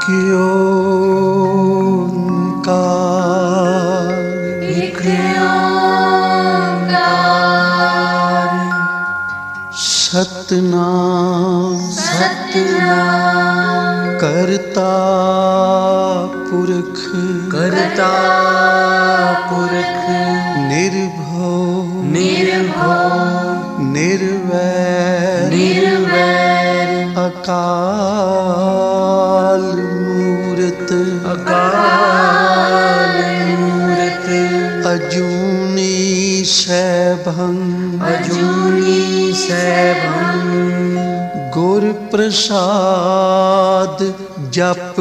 एक ओंकार सतनाम करता पुरख निर्भव निर्वैर अकाल मूरत अजूनी सैभं गुर प्रसाद जप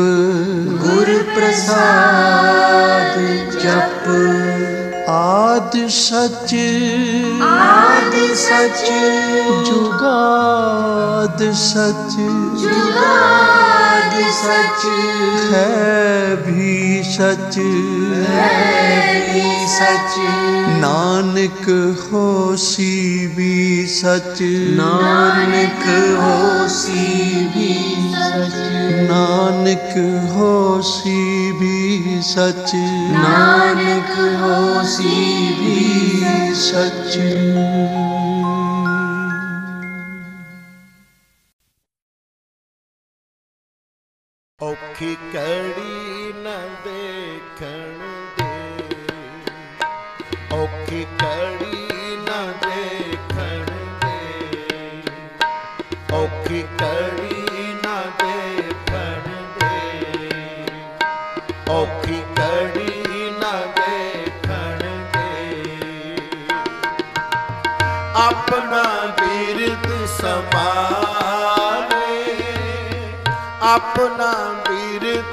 आद सच जुगाद सच है भी सच नानक होसी भी सच नानक होसी भी सच औखी कड़ी न देखण दे औखी कड़ी न देखण दे औखी कड़ी न देखण दे औखी कड़ी न देखण दे अपना बिरद समारे अपना बिरद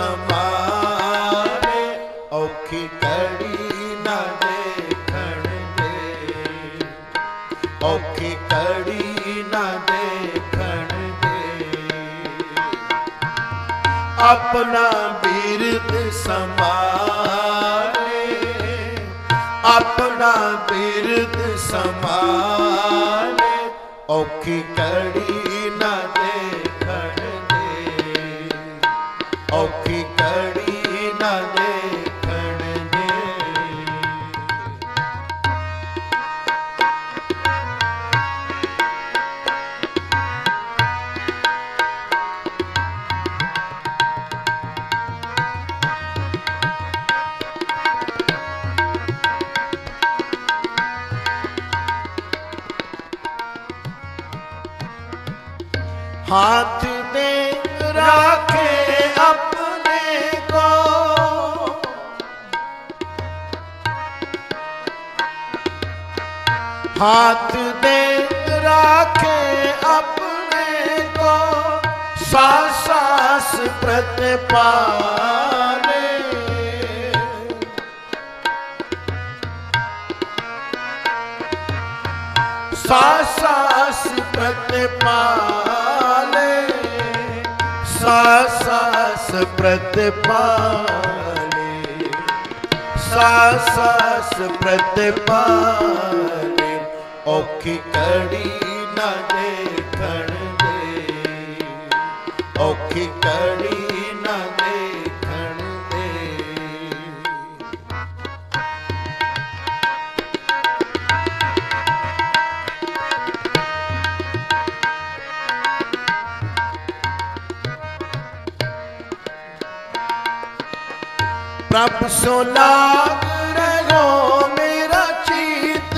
समारे औखी कड़ी न देखण दे औखी कड़ी न देखण दे अपना बिरद समारे अपना बिरद समारे औखी कड़ी न देखण औखी कड़ी न देखण दे हाथ दे राखे अपने को हाथ दे राखे अपने को सास सास प्रतिपाले सास सास प्रतिपाले सास सास प्रतिपाले सास सास प्रतिपाले औखी कड़ी न देखण दे औखी कड़ी न देखण दे प्रभु सो लाग रहो मेरा चीत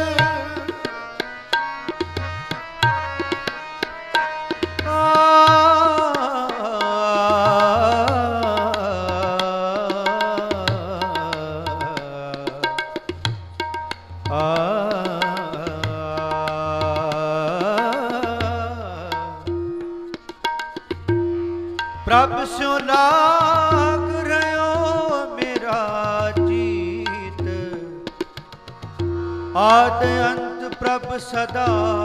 प्रभु सो लाग आद अंत प्रभ सदा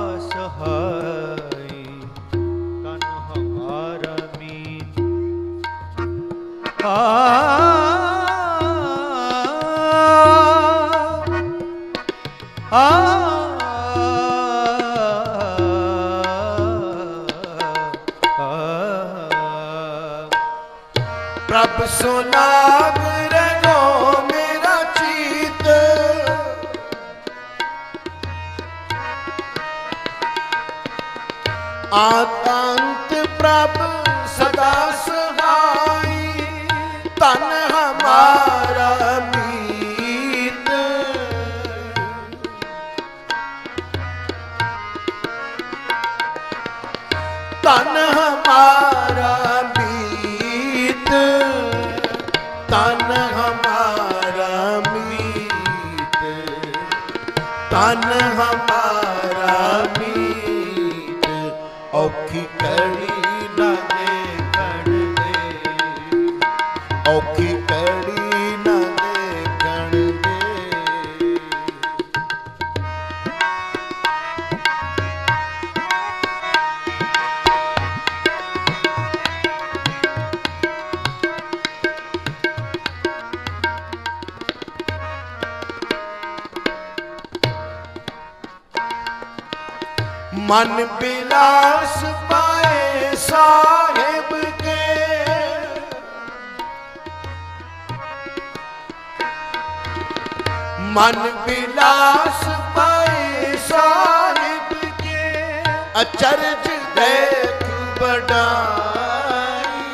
सहाय कन हमारा मीत सुनाग रगो मेरा चीत। आतंत प्रभ सदा सहाई तन हमारा मीत। तन हमारा मीत, तन हमारा मीत, तन हमारा मीत। औखी कड़ी न देखण दे, औखी कड़ी न देखण दे। मन बिलास पाए साहिब के, मन बिलास पाए साहिब के। अचरज देख बढ़ाई,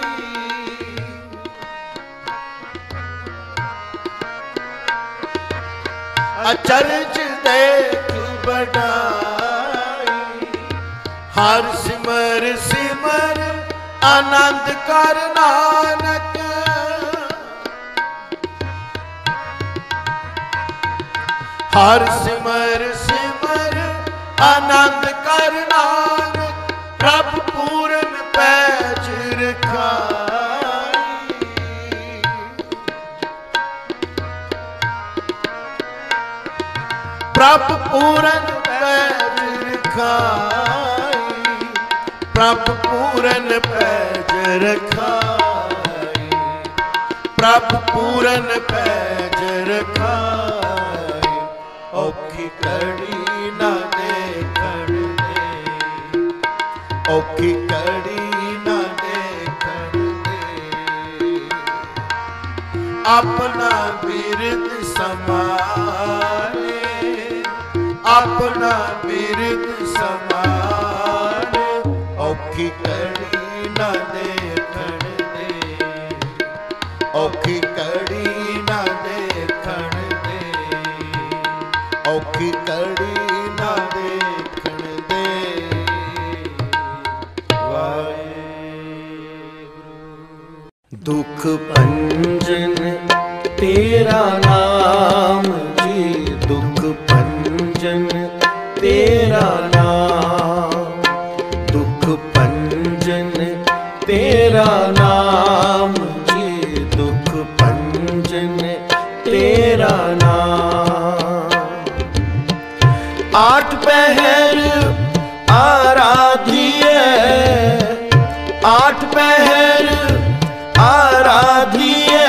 अचरज देख बढ़ाई। हर सिमर सिमर आनंद कर नानक, हर सिमर सिमर आनंद कर नानक। प्रभु पूरन पैज रखाई, प्रभु पूरन पैज रखाई, प्रभु पूरन पैज रखाई, प्रभु पूरन पैज रखाई। औखी कड़ी न देखण दे, औखी कड़ी न देखण दे। अपना बिरद समारे, अपना बिरद समारे। औखी कड़ी न देखण दे, औखी कड़ी न देखण दे, औखी कड़ी न देखण दे। दुख भंजन तेरा नाम जी, दुख भंजन तेरा नाम, दुख भंजन तेरा नाम जी, दुख भंजन तेरा नाम। आठ पहर आराधिए, आठ पहर आराधिए।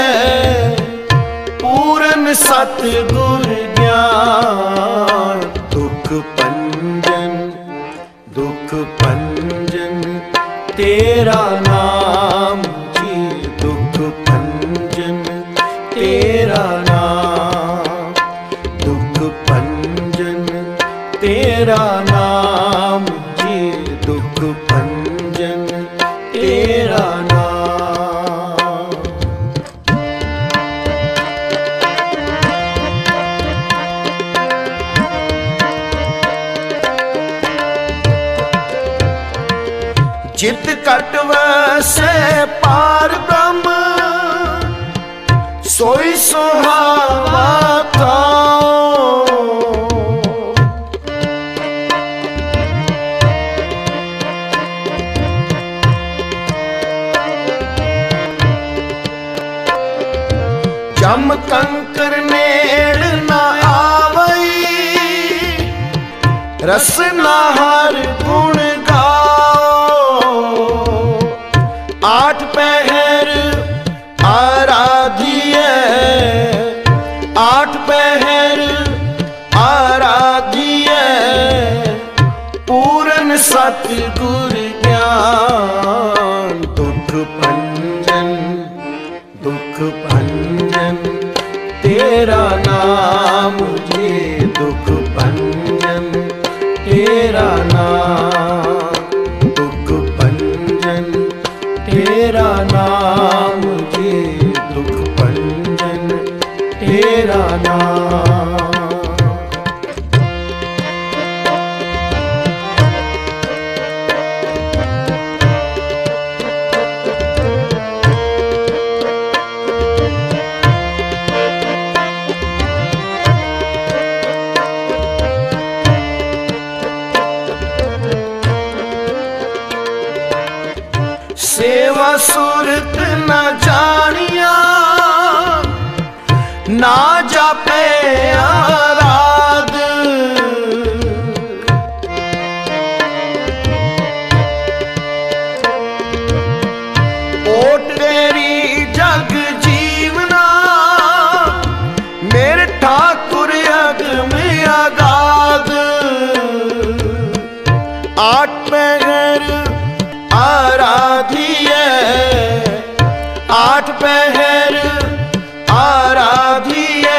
पूरन सतगुर ज्ञान, दुख भंजन, दुख भंजन तेरा नाम जी, दुख भंजन तेरा नाम, दुख भंजन तेरा नाम जी, दुख भंजन तेरा नाम। जित कट वैसे पार ब्रह्म, सोई सुहावा था। जम कंकर नेड़ न आवई, रसना हर गुण गाओ। आठ पहर आराधिए, आठ पहर आराधिए। पूरन सतगुर ज्ञान, दुख भंजन, दुख तेरा नाम मुझे दुख भंजन, तेरा नाम दुख भंजन, तेरा नाम मुझे दुख भंजन, तेरा नाम। सेवा सुरत न जानिया, ना जापे आराध, ओट तेरी जग जीवना, मेरे ठाकुर अग में आगाध। आठ पहर आराधिए, आठ पहर आराधिए,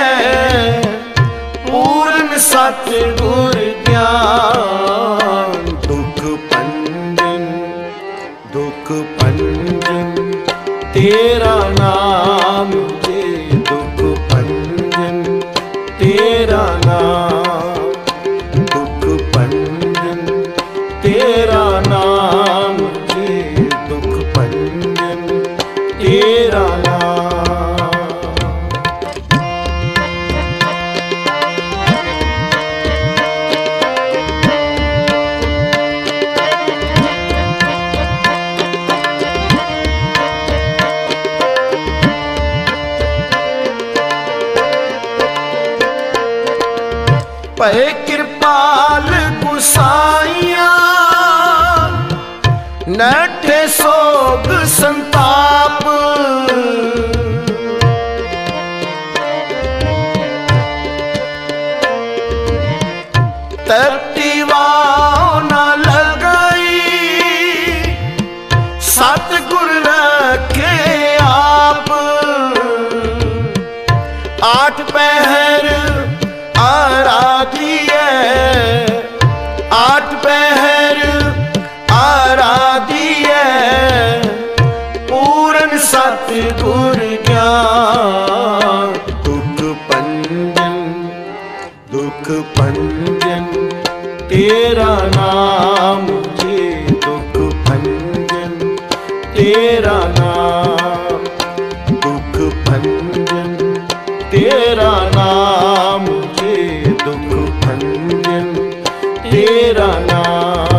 पूर्ण सतगुर ज्ञान। दुख भंजन, दुख भंजन, तेरा नाम मुझे दुख भंजन, तेरा नाम दुख भंजन, तेरा नाम दुख भंजन, तेरा नाम। पै कृपाल गुसाइया, नठे सोग संताप, तरतीवा न लगाई, सतगुर रखे आप। आठ पहर आराधिए, आठ पहर आराधिए, पूर्ण सतगुर ज्ञान। दुख भंजन, दुख भंजन, तेरा नाम मुझे दुख भंजन, तेरा नाम दुख भंजन, तेरा नाम मुझे दुख भंजन, तेरा नाम।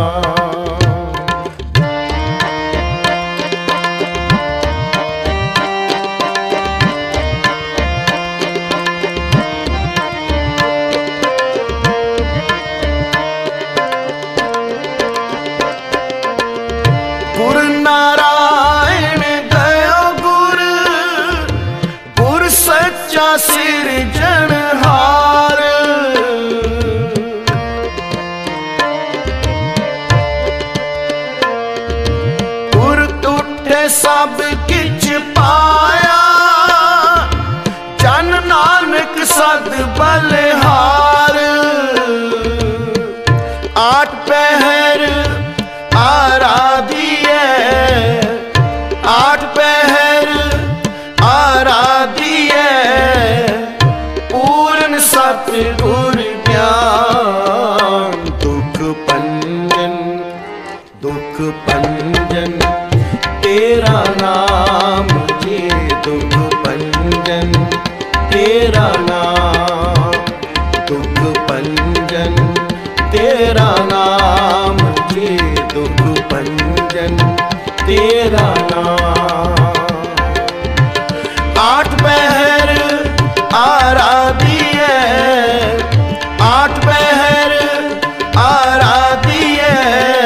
गुरु नारायण दया गुर, गुर सच्चा सिरजनहार। गुर टूटे सब किछ पाया, जन नानक सद बलिहार। आठ पहर आराधिए, आठ पहर आराधिए, पूर्ण सतगुर ज्ञान। दुख भंजन, दुख भंजन, तेरा नाम मुझे दुख भंजन, तेरा नाम दुख भंजन, तेरा नाम मुझे दुख भंजन, तेरा नाम। आठ पहर आराधिए, आठ पहर आराधिए,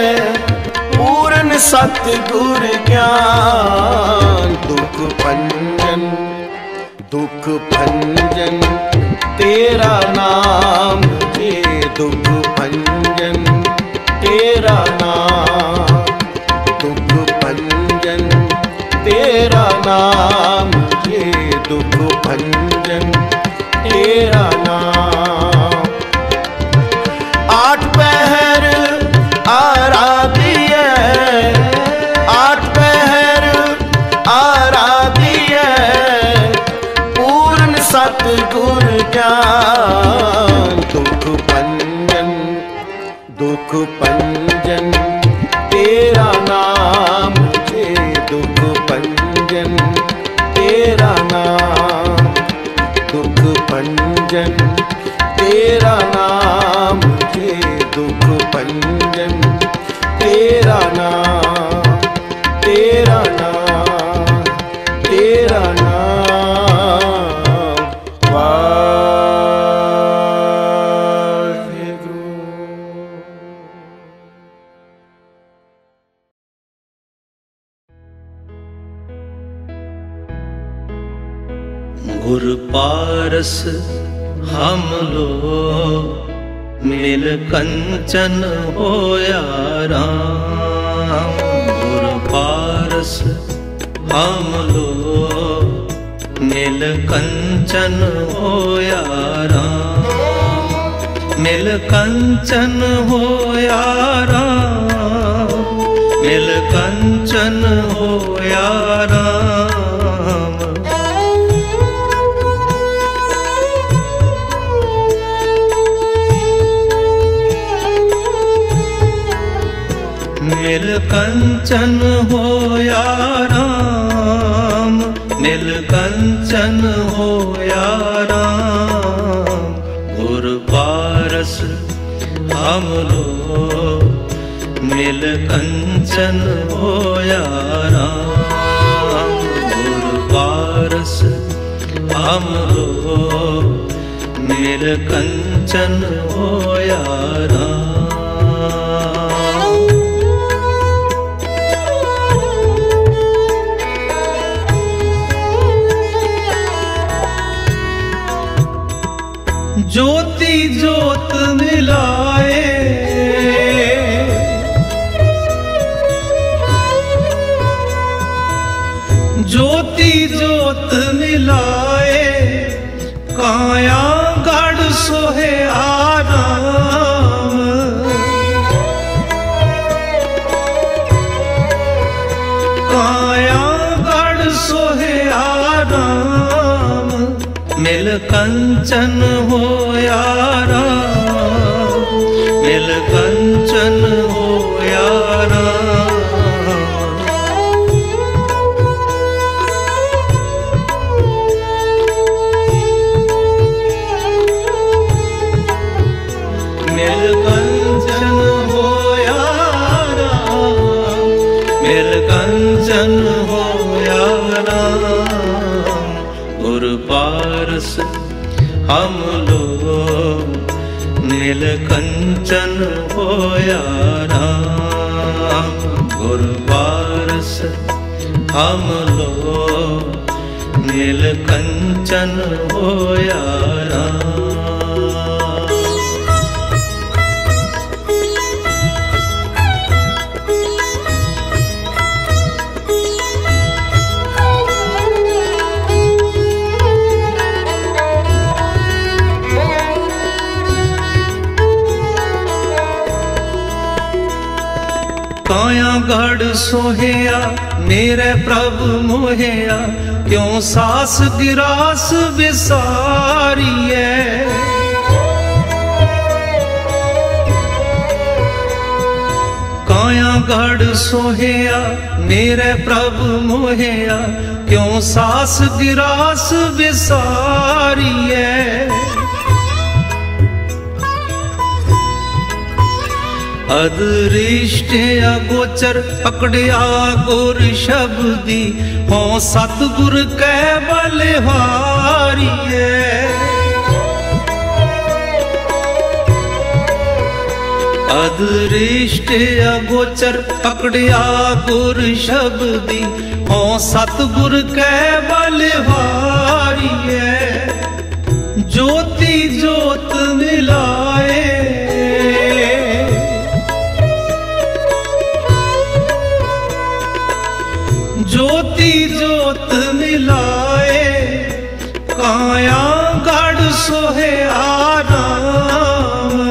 पूर्ण सतगुर ज्ञान। दुख भंजन, दुख भंजन, तेरा नाम मुझे दुख भंजन, तेरा नाम दुख भंजन, तेरा नाम मुझे दुख भंजन, तेरा नाम। आठ पहर आराधिए, आठ पहर आराधिए, पूर्ण सतगुर ज्ञान। दुख भंजन, दुख भंजन तेरा नाम मुझे, दुख भंजन तेरा नाम, दुख भंजन तेरा नाम मुझे, दुख भंजन तेरा नाम, तेरा नाम, तेरा नाम। वाहेगुरु। गुर पारस हम लो, मिल कंचन होया राम। गुर पारस हम लो, मिल कंचन होया राम। मिल कंचन होया राम, मिल कंचन होया राम। मिल कंचन होया राम, मिल कंचन होया राम। गुर पारस हम लो, मिल कंचन होया राम। गुर पारस हम लो, मिल कंचन होया राम। ज्योति ज्योत मिलाए, ज्योति ज्योत मिलाए, काया गढ़ सोहे आराम। काया गढ़ सोहे आराम। मिल कंचन होया राम, मिल कंचन होया राम। मिल कंचन होया राम, मिल कंचन होया राम। गुर पारस हम लो, नील कंचन होया राम। गुर पारस हम लो, नील कंचन होया राम। काया गढ़ सोहेया मेरे प्रभु मोहेया, क्यों सास गिरास विसारिए। काया गढ़ सोहेया मेरे प्रभु मोहेया, क्यों सास गिरास विसारिए। अदृष्ट अगोचर पकड़िया गुर शब्दी, हो सतगुर कै बलिहारिए। अदृष्ट अगोचर पकड़िया गुर शब्दी, हो सतगुर कै बलिहारिए। ज्योति ज्योत मिलाए, ज्योति ज्योत मिलाए, काया गढ़ सोहे आराम,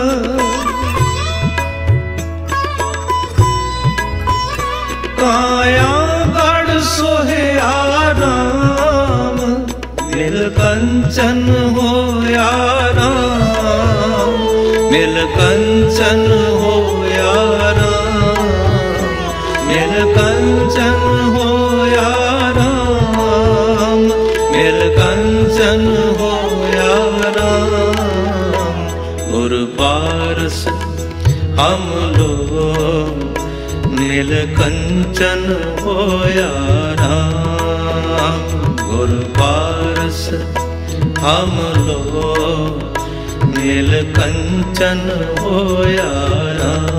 काया गढ़ सोहे आराम, मिल कंचन होया राम, मिल कंचन होया राम, मिल कंचन होया राम, मिल कंचन होया राम। गुरु पारस हम लोग नील कंचन होया राम, गुरु पारस हम लोग नील कंचन होया राम।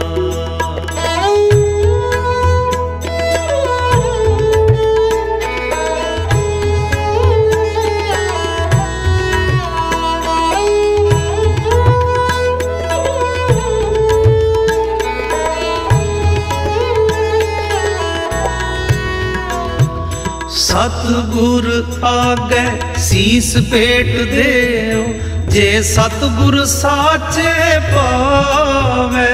सतगुर आगे सीस पेट देओ, जे सतगुर साचे पावे।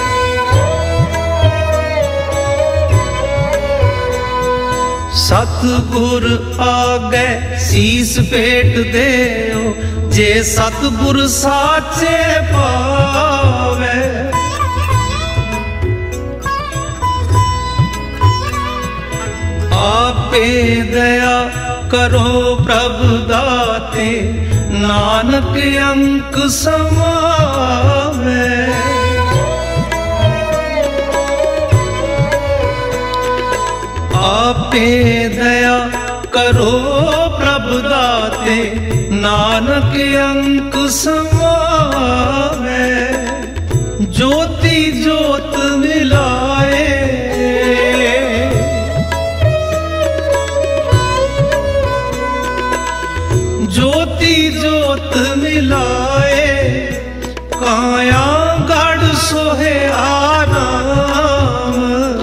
सतगुर आगे सीस पेट देओ, जे सतगुर साचे पावे। आपे दया करो प्रभु दाते, नानक अंक समावे। आपे दया करो प्रभु दाते, नानक अंक समावे। ज्योति ज्योत मिलाए, ज्योति ज्योत मिलाए, काया गढ़ सोहे आराम।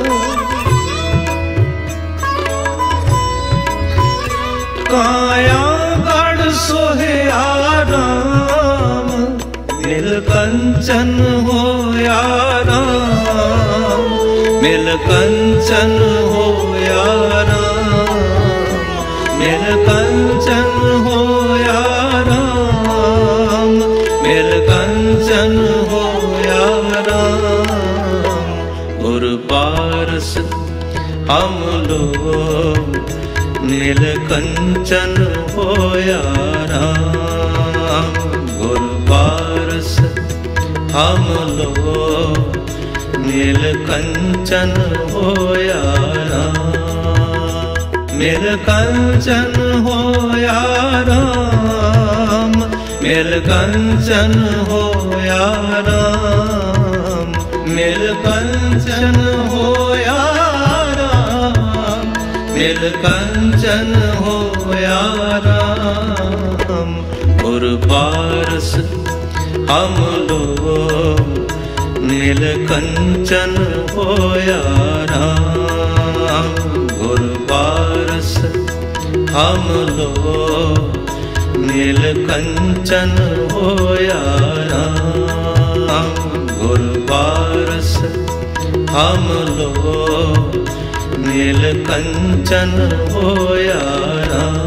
काया गढ़ सोहे आराम, मिल कंचन होया राम, मिल कंचन होया राम, मिल कंचन होया राम, मिल कंचन होया राम। गुरु पारस हम लोग नील कंचन होया राम, गुरु पारस हम लोग नील कंचन होया राम, मिल कंचन होया राम, मिल कंचन होया राम, मिल कंचन होया राम, मिल कंचन होया राम। गुरु पारस हम लोग नील कंचन होया राम, गुरु पारस हम लोग नील कंचन होया राम, गुरु पारस हम लोग नील कंचन होया राम।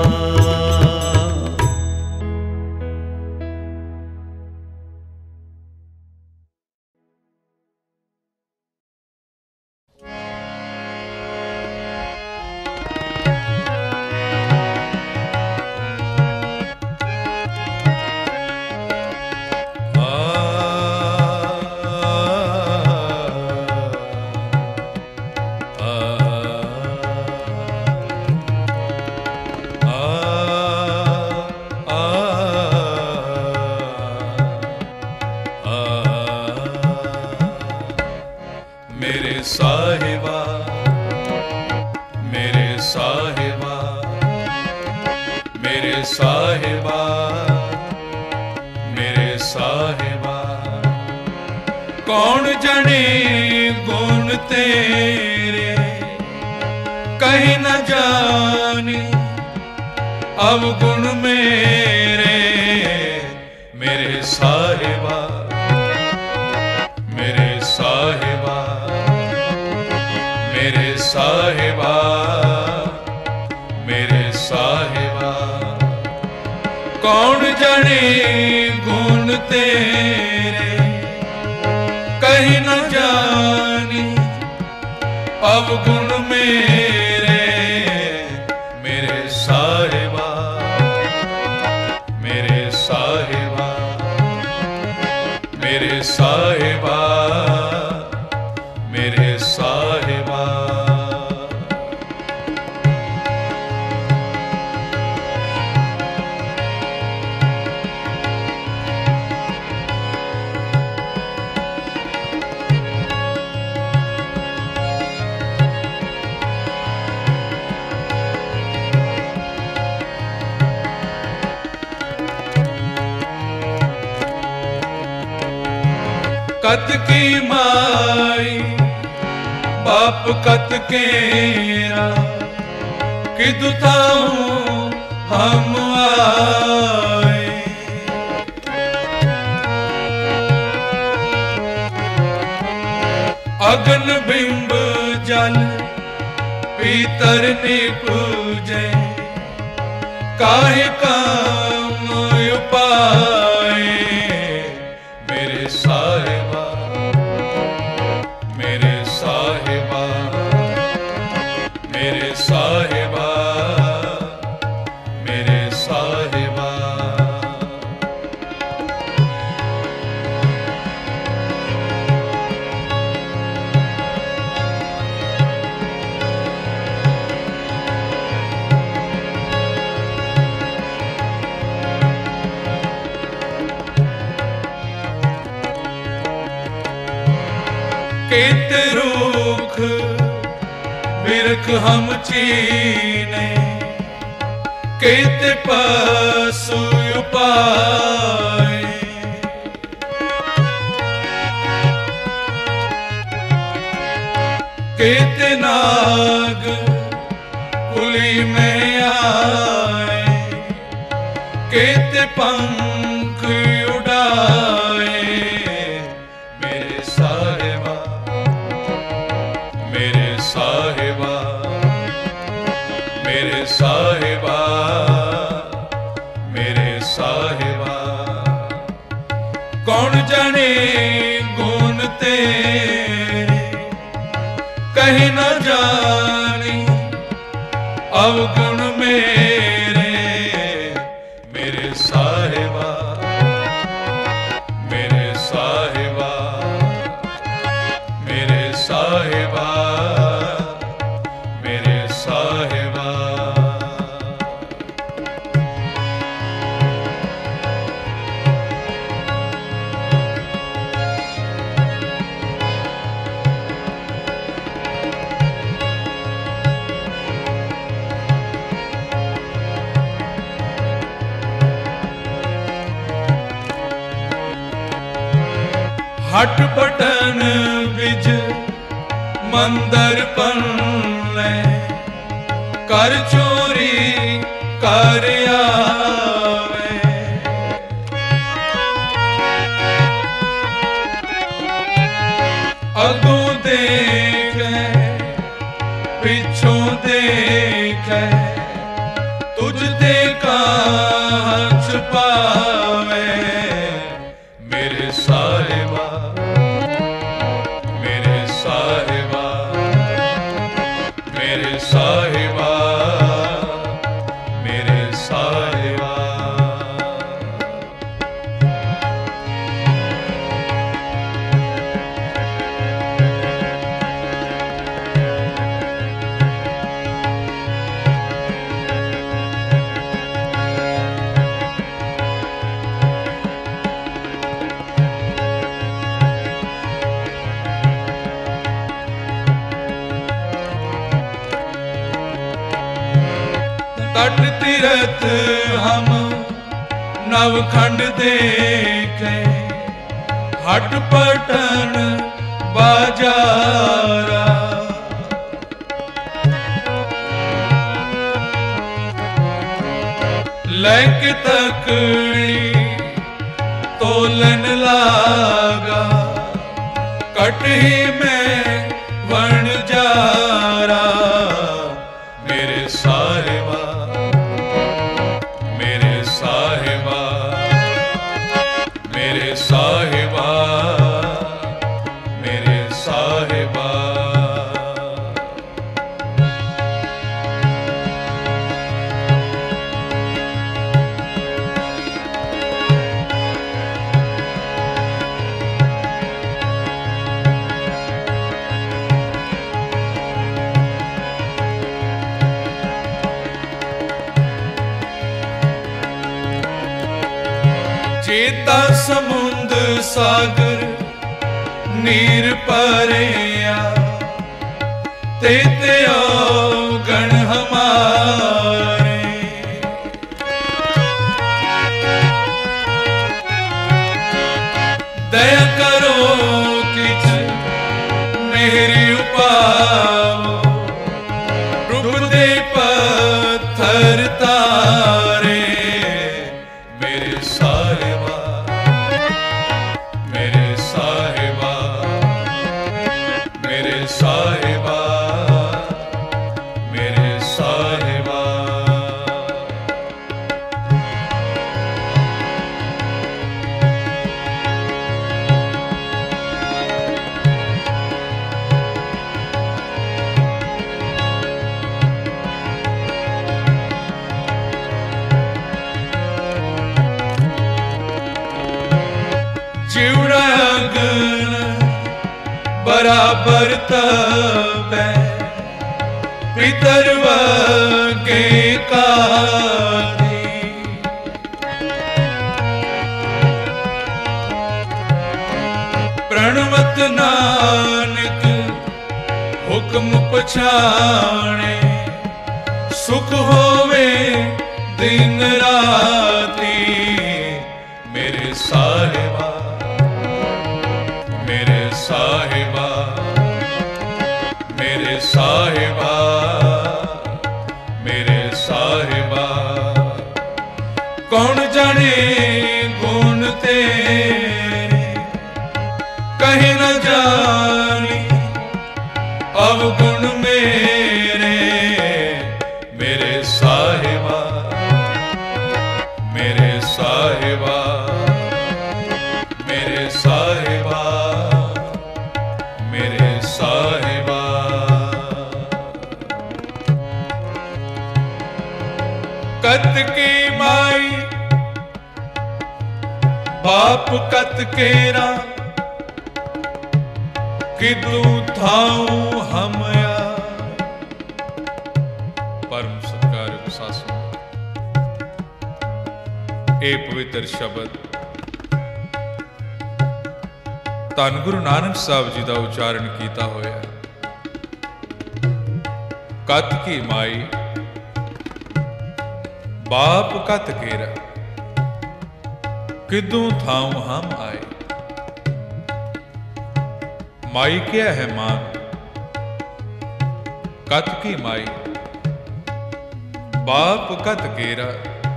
कौन जने गुण तेरे कहीं न जाने, अवगुण मेरे साहिबा, मेरे साहिबा, मेरे साहिबा, मेरे साहिबा। कौन जाने गुण तेरे, कहीं न जानी अवगुण मेरे, मेरे साहिबा, मेरे साहिबा, मेरे साहिबा, मेरे साहिबा। कत की माई बाप कत केरा, किदु ताऊं हम आए। अगन बिंब जल पीतर निपूजे, काहे काम उपाय। मेरे साहिबा, मेरे साहिबा, मेरे साहिबा, मेरे साहिबा। केत रूख बिरख हम चीने, केत पशु उपाय। केत नाग कुली में आए, केत पंख उड़ाए। मेरे साहिबा, मेरे साहिबा, मेरे साहिबा, मेरे साहिबा। कौन जाने गुण तेरे, कहीं न जानी अवगुण मेरे, मेरे साहिबा, मेरे साहिबा, मेरे साहिबा, मेरे साहिबा। हट पटन बिज मंदर पन्ने, कर चोरी कर आवे। अगों देखे पिछों देखे, तुझ ते कहाँ छुपावे। मेरे साहिबा, मेरे साहिबा, मेरे साहिबा, मेरे साहिबा। तट तीरथ हम नवखंड देखे, हट पटन बाजारा। लैक तकड़ी तो बोलन लागा, कट ही में वण जारा। मेरे साहिबा, मेरे साहिबा, मेरे साहिबा, मेरे साहिबा। चेता समुंद सागर नीर परिया, ते गण हमारे। दया करो किछ मेरी उपाओ, रुक दे पत्थर तारे। मेरे साहिबा, मेरे साहिबा, मेरे साहिबा, मेरे साहिबा। जिवड़ा अगन बराबर तबे, पितर वगे काधी। प्रणवत नानक हुक्म पछाणे, सुख होवे दिन राती। मेरे साहिबा, मेरे साहिबा, मेरे साहिबा, मेरे साहिबा। कौन जाने गुण तेरे, कहीं न जानी अवगुण मेरे। मेरे साहिबा, मेरे साहिबा, मेरे साहिबा, मेरे साहिबा। कत की माई बाप कत केरा, किदू थाऊं हमया। परम सत्कारयोग सासू, ए पवित्र शब्द धन गुरु नानक साहब जी का उच्चारण किया होया। कत की माई बाप कत केरा, किदू थाऊं हम आए। माई क्या है मां, कत की माई बाप कत केरा।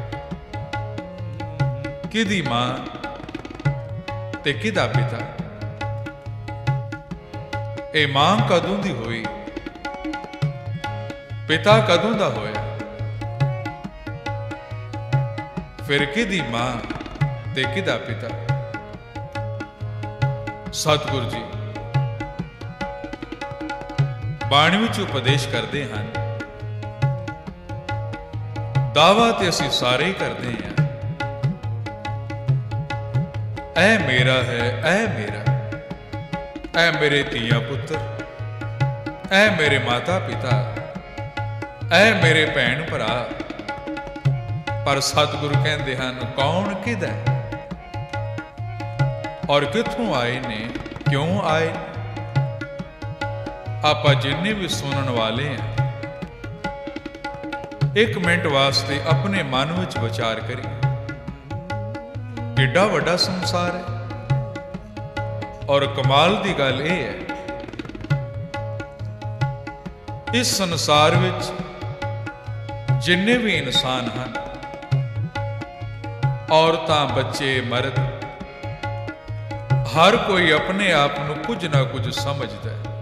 किदी मां ते किदा पिता। ए मां कदों दी होई, पिता कदों दा होया। फिर किदी मां ते किदा पिता। सतगुरु जी बाणी विच उपदेश करते हैं, दावा ते असीं सारे ही करते हैं। ऐ मेरा है, ऐ मेरा, ऐ मेरे धीया पुत्र, ऐ मेरे माता पिता, ऐ मेरे भैन भरा। पर सतगुरु कहते हैं कौन किदा और किथों आए ने, क्यों आए। आप जिन्ने भी सुनने वाले हैं, एक मिनट वास्ते अपने मन विच विचार करिए। किड्डा वड्डा संसार है और कमाल की गल यह है, इस संसार विच जिन्ने भी इंसान हैं, औरतां, बच्चे, मर्द, हर कोई अपने आप नूं कुछ ना कुछ समझदा है,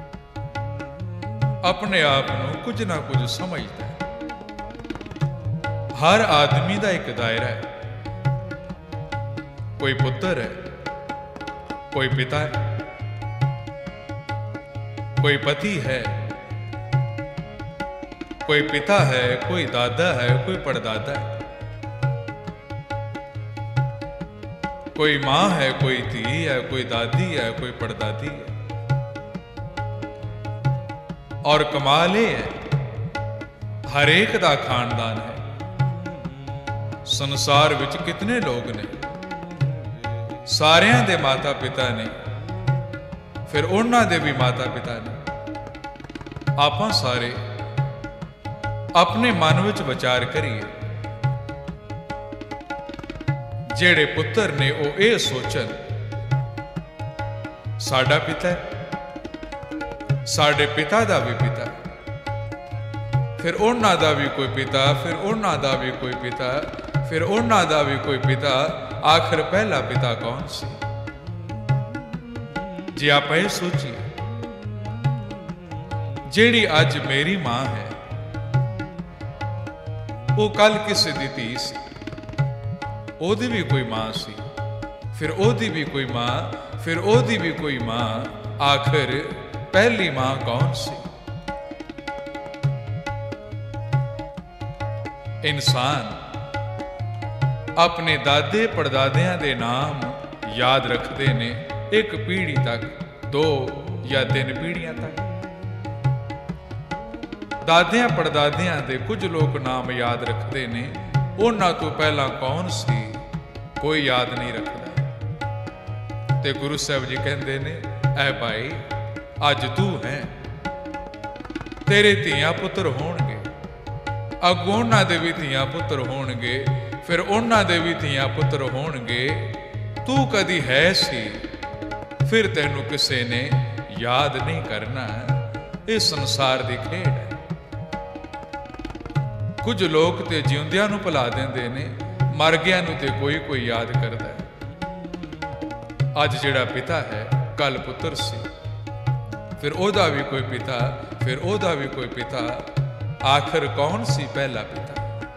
अपने आप नूं कुछ ना कुछ समझदा है। हर आदमी दा एक दायरा है, कोई पुत्र है, कोई पिता है, कोई पति है, कोई पिता है, कोई दादा है, कोई परदादा है, कोई मां है, कोई धी है, कोई दादी है, कोई परदादी है। और कमाल ये है, हर एक दा खानदान है। संसार विच कितने लोग ने, सारियां दे माता पिता ने, फिर उन्हां दे भी माता पिता ने। आपां सारे अपने मन विच विचार करिए, जेड़े पुत्र ने वो ये सोचन साडा पिता है, साडे पिता दा भी पिता है, फिर उन्हां दा भी कोई पिता, फिर उन्हां दा भी कोई पिता, फिर उन्हां दा भी कोई पिता, आखिर पहला पिता कौन सी? जे आप ये सोचिए, जेड़ी अज मेरी मां है वो कल किसी दी धी सी, ओदी भी कोई मां सी, फिर ओदी भी कोई मां, फिर ओदी भी कोई मां, आखिर पहली मां कौन सी? इंसान अपने दादे पड़दादियां दे नाम याद रखते ने एक पीढ़ी तक, 2 या 3 पीढ़ियां तक। दादियां पड़दादियां दे कुछ लोग नाम याद रखते ने, उन्हां तो पहला कौन सी कोई याद नहीं रखता। ते गुरु साहब जी कहते ने, ऐ भाई अज तू है, तेरे धीआं पुत्र होणगे, अगों उन्हां दे भी धीआं पुत्र होणगे, फिर उन्हां दे भी धीआं पुत्र होणगे। तू कदी है सी, फिर तैनू किसे ने याद नहीं करना। इस संसार दी खेड है। कुछ लोग ते जिउंदियां नू भुला देंदे ने, मर गया नू ते कोई कोई याद करदा है। अज जिहड़ा पिता है कल पुत्र सी, फिर ओदा भी कोई पिता, फिर ओदा भी कोई पिता, आखिर कौन सी पहला पिता?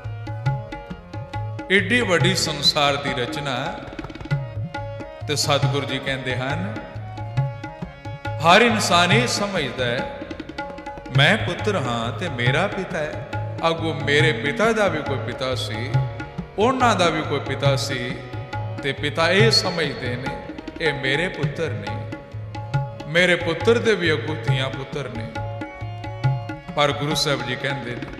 एडी वड्डी संसार दी रचना ते सतगुरु जी कहते हैं, हर इंसान ये समझदा है मैं पुत्र हाँ ते मेरा पिता है, अगों मेरे पिता दा भी कोई पिता सी, उन्हां दा भी कोई पिता सी, ते पिता ये समझते ने ये मेरे पुत्र ने, मेरे पुत्र दे भी अगों धीआं पुत्र ने। पर गुरु साहब जी कहते हैं,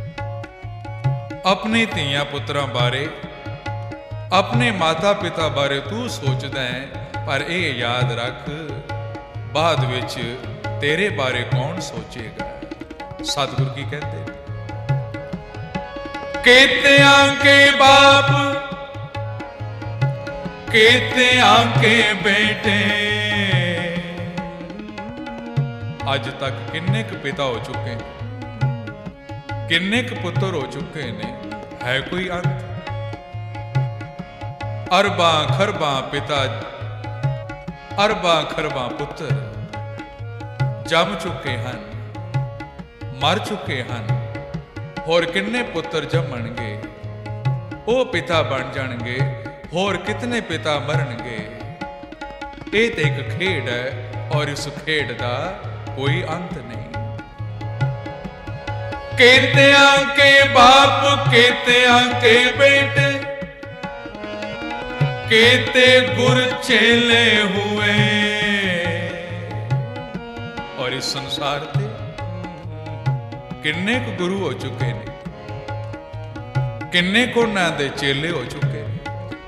अपने धीआं पुत्रां बारे, अपने माता पिता बारे तू सोचदा है, पर ये याद रख बाद विच तेरे बारे कौन सोचेगा। सतगुरु की कहते, केतियां के बाप, केतियां के बेटे, अज तक किन्ने क पिता हो चुके हैं, किन्ने क पुत्र हो चुके ने, है कोई अंत? अरबां खरबां पिता, अरबां खरबां पुत्र जम चुके हैं, मर चुके हैं, होर किन्ने पुत्र जमणगे, वो पिता बन जाणगे, होर कितने पिता मरनगे। ये तो एक खेड है और इस खेड का कोई अंत नहीं। केतियां के बाप, केतियां के बेटे, केते गुर चेले हुए, और इस संसार से किन्ने को गुरु हो चुके ने, किन्ने को ना दे चेले हो चुके ने।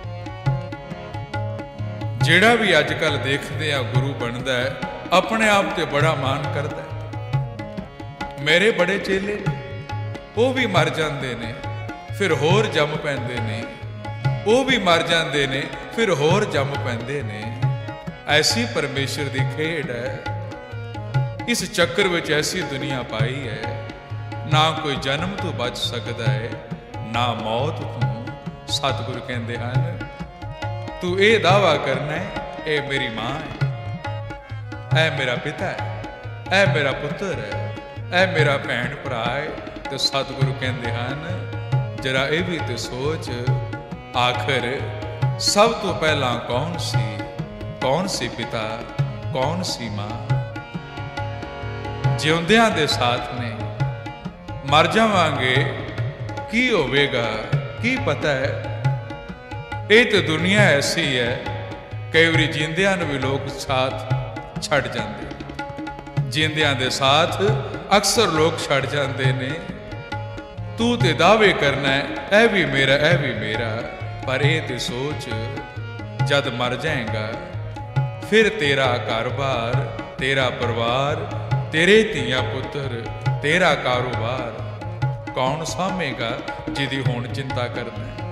जेड़ा भी अजकल देखते हैं गुरु बनता है, अपने आप से बड़ा मान करता है, मेरे बड़े चेले ने, वो भी मर जाते ने, फिर होर जम पैंदे ने, वो भी मर जाते ने, फिर होर जम पैंदे ने। ऐसी परमेश्वर की खेड है। इस चक्कर विच ऐसी दुनिया पाई है, ना कोई जन्म तो बच सकता है, ना मौत तो। सतगुरु कहते हैं, तू ये दावा करना है ये मेरी मां है, ऐ मेरा पिता है, ऐ मेरा पुत्र है, ऐ मेरा भैन भरा है। तो सतगुरु कहते हैं जरा ये भी तो सोच, आखिर सब तो पहला कौन सी पिता, कौन सी मां। जिउंदियां दे साथ ने मर जावांगे की होवेगा की पता है। ये तो दुनिया ऐसी है, कई बारी जिंदियां भी लोग साथ छड़ जाते, जिंदियां दे साथ अक्सर लोग छड़ जाते ने। तू ते दावे करना है ऐ भी मेरा, ऐ भी मेरा, पर ये तो सोच जद मर जाएगा फिर तेरा कारोबार, तेरा परिवार, तेरे धीया पुत्र, तेरा कारोबार कौन सामेगा जिदी हुण चिंता करना है।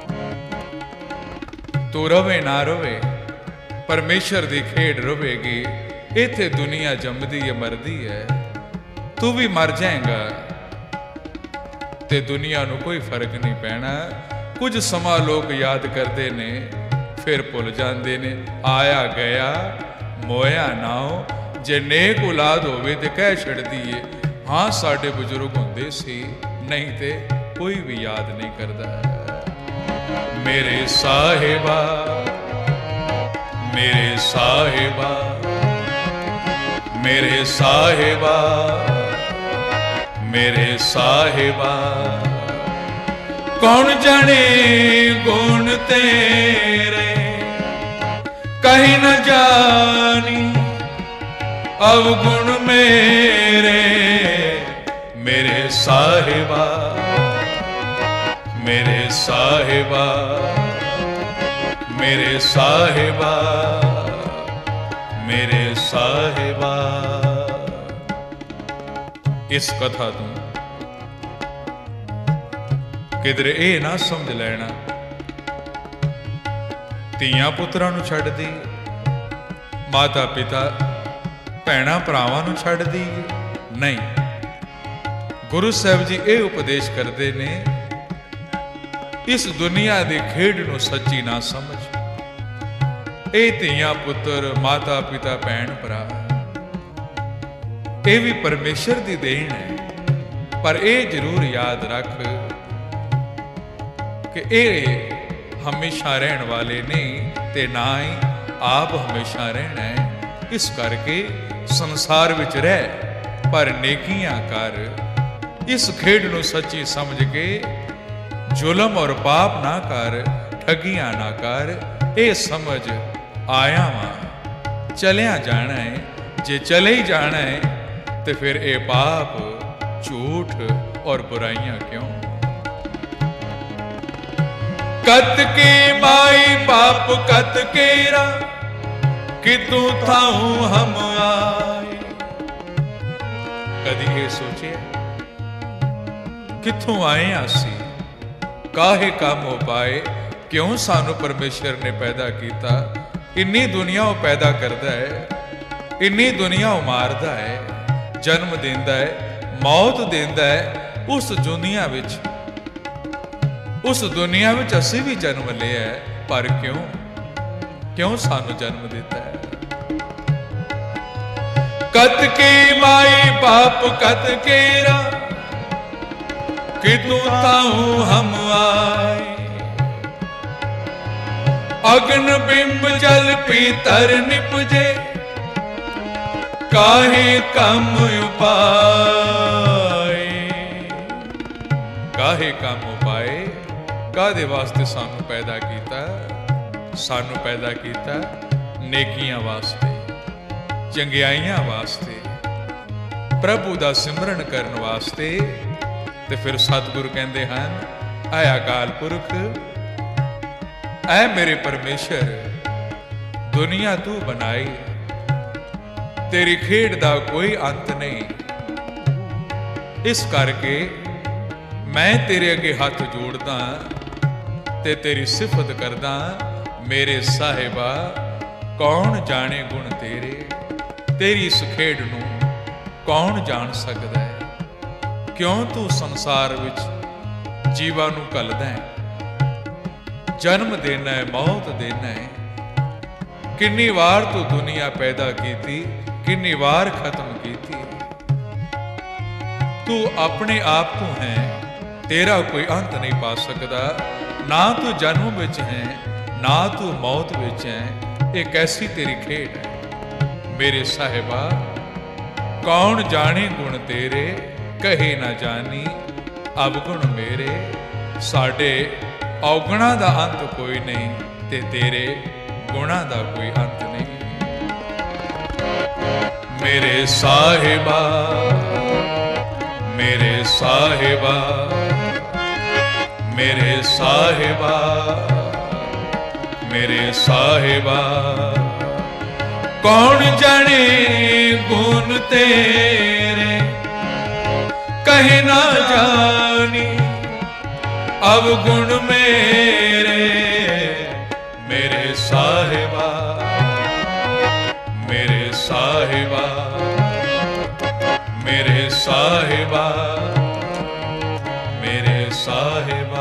तू रवे ना रवे परमेश्वर दी खेड रवेगी। इत्थे दुनिया जमदी है मरदी है, तू भी मर जाएगा ते दुनिया नू कोई फर्क नहीं पैना। कुछ समा लोग याद करते ने फिर भुल जाते ने। आया गया मोया नाओ, जे नेक औलाद होवे ते कह छड़दी है हाँ साडे बुजुर्ग हुंदे सी, नहीं ते कोई भी याद नहीं करता। मेरे साहिबा, मेरे साहिबा, मेरे साहिबा, मेरे साहिबा, कौन जाने गुण तेरे कहीं न जानी अवगुण मेरे। मेरे साहिबा, मेरे साहिबा, मेरे साहिबा, मेरे साहिबा। इस कथा तो किधरे ये ना समझ लेना धीआं पुत्रां नूं छड्ड दी, माता पिता भैणां भरावां नूं छड्ड दी। नहीं, गुरु साहब जी ये उपदेश करते ने इस दुनिया की खेड नूं सच्ची ना समझ। ये धीआं पुत्र, माता पिता, भैण भरा ये भी परमेश्वर की देन है, पर यह जरूर याद रख कि ये हमेशा रहने वाले नहीं ते ना ही आप हमेशा रहना है। इस करके संसार विच रह पर नेकियां कर। इस खेड नूं सच्ची समझ के जुलम और पाप ना कर, ठगियां ना कर। ये समझ आया वां चलिया जाना है, जे चले ही जाना है तो फिर ये पाप, झूठ और बुराइयां क्यों। कत के माई बाप कत केरा कितू थाऊ हम आए। कदी ये सोचे किथों आए असी, काहे काम हो पाए, क्यों सानू परमेश्वर ने पैदा किया। इन्नी दुनिया वो पैदा करता है, इन्नी दुनिया वो मारदा है, जन्म देंदा है, मौत देंदा है। उस दुनिया विच असी भी जन्म लिया है, पर क्यों सानू जन्म देता है। कत के माई बाप कत केरा कितू ताऊ हम आए। अग्न बिंब जल पीतर निपजे काहे कम उपाय। काहे कम उपाय, कादे वास्ते सानू पैदा कीता। सानू पैदा कीता नेकियां वास्ते, चंगियाइयां वास्ते, प्रभु दा सिमरन करन वास्ते। ते फिर सतगुरु कहते हैं ऐ अकाल पुरख, ऐ मेरे परमेश्वर, दुनिया तू बनाई, तेरी खेड दा कोई अंत नहीं। इस करके मैं तेरे अगे हाथ जोड़दा ते तेरी सिफत करदा। मेरे साहिबा कौन जाने गुण तेरे, तेरी इस खेड नूं कौन जान सकदा है। क्यों तू संसार विच जीवां नूं घल्लदा है, जन्म देना है, मौत देना है। किन्नी वार तू दुनिया पैदा की थी, किन्नी वार खत्म की थी। तू अपने आप तो है, तेरा कोई अंत नहीं पा सकता। ना तू जन्म विच है, ना तू मौत विच है। एक ऐसी तेरी खेड है मेरे साहिबा। कौन जाने गुण तेरे, कहे ना जानी अवगुण मेरे। साडे औगुणा दा अंत कोई नहीं, ते तेरे गुणा दा कोई अंत नहीं। मेरे साहिबा, मेरे साहिबा, मेरे साहिबा, मेरे साहिबा। कौन जाने गुण तेरे, कहे ना जानी अवगुण मेरे। मेरे साहिबा, मेरे साहिबा, मेरे साहिबा, मेरे साहिबा।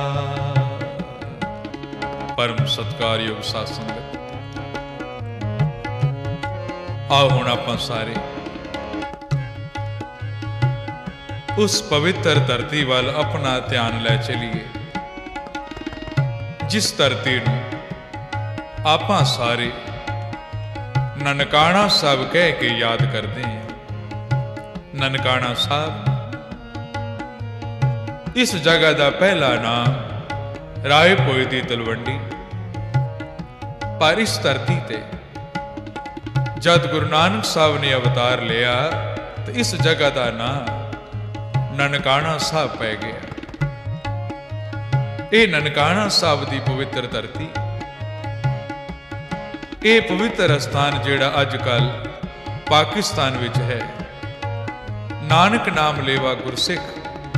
परम सत्कारयोग साध संगत, आओ हुण आपां सारे उस पवित्र धरती वाल अपना ध्यान लै चलीए, जिस धरती नूं आपां सारे ननकाणा साहब कह के याद करते हैं। ननकाणा साहब इस जगह का पहला नाम रायपोए दी तलवंडी। पर इस धरती ते जद गुरु नानक साहब ने अवतार लिया तो इस जगह का नाम ननकाणा साहब पै गया। ये ननकाणा साहब की पवित्र धरती, ये पवित्र स्थान जेड़ा अजकल पाकिस्तान विच है। नानक नाम लेवा गुरसिख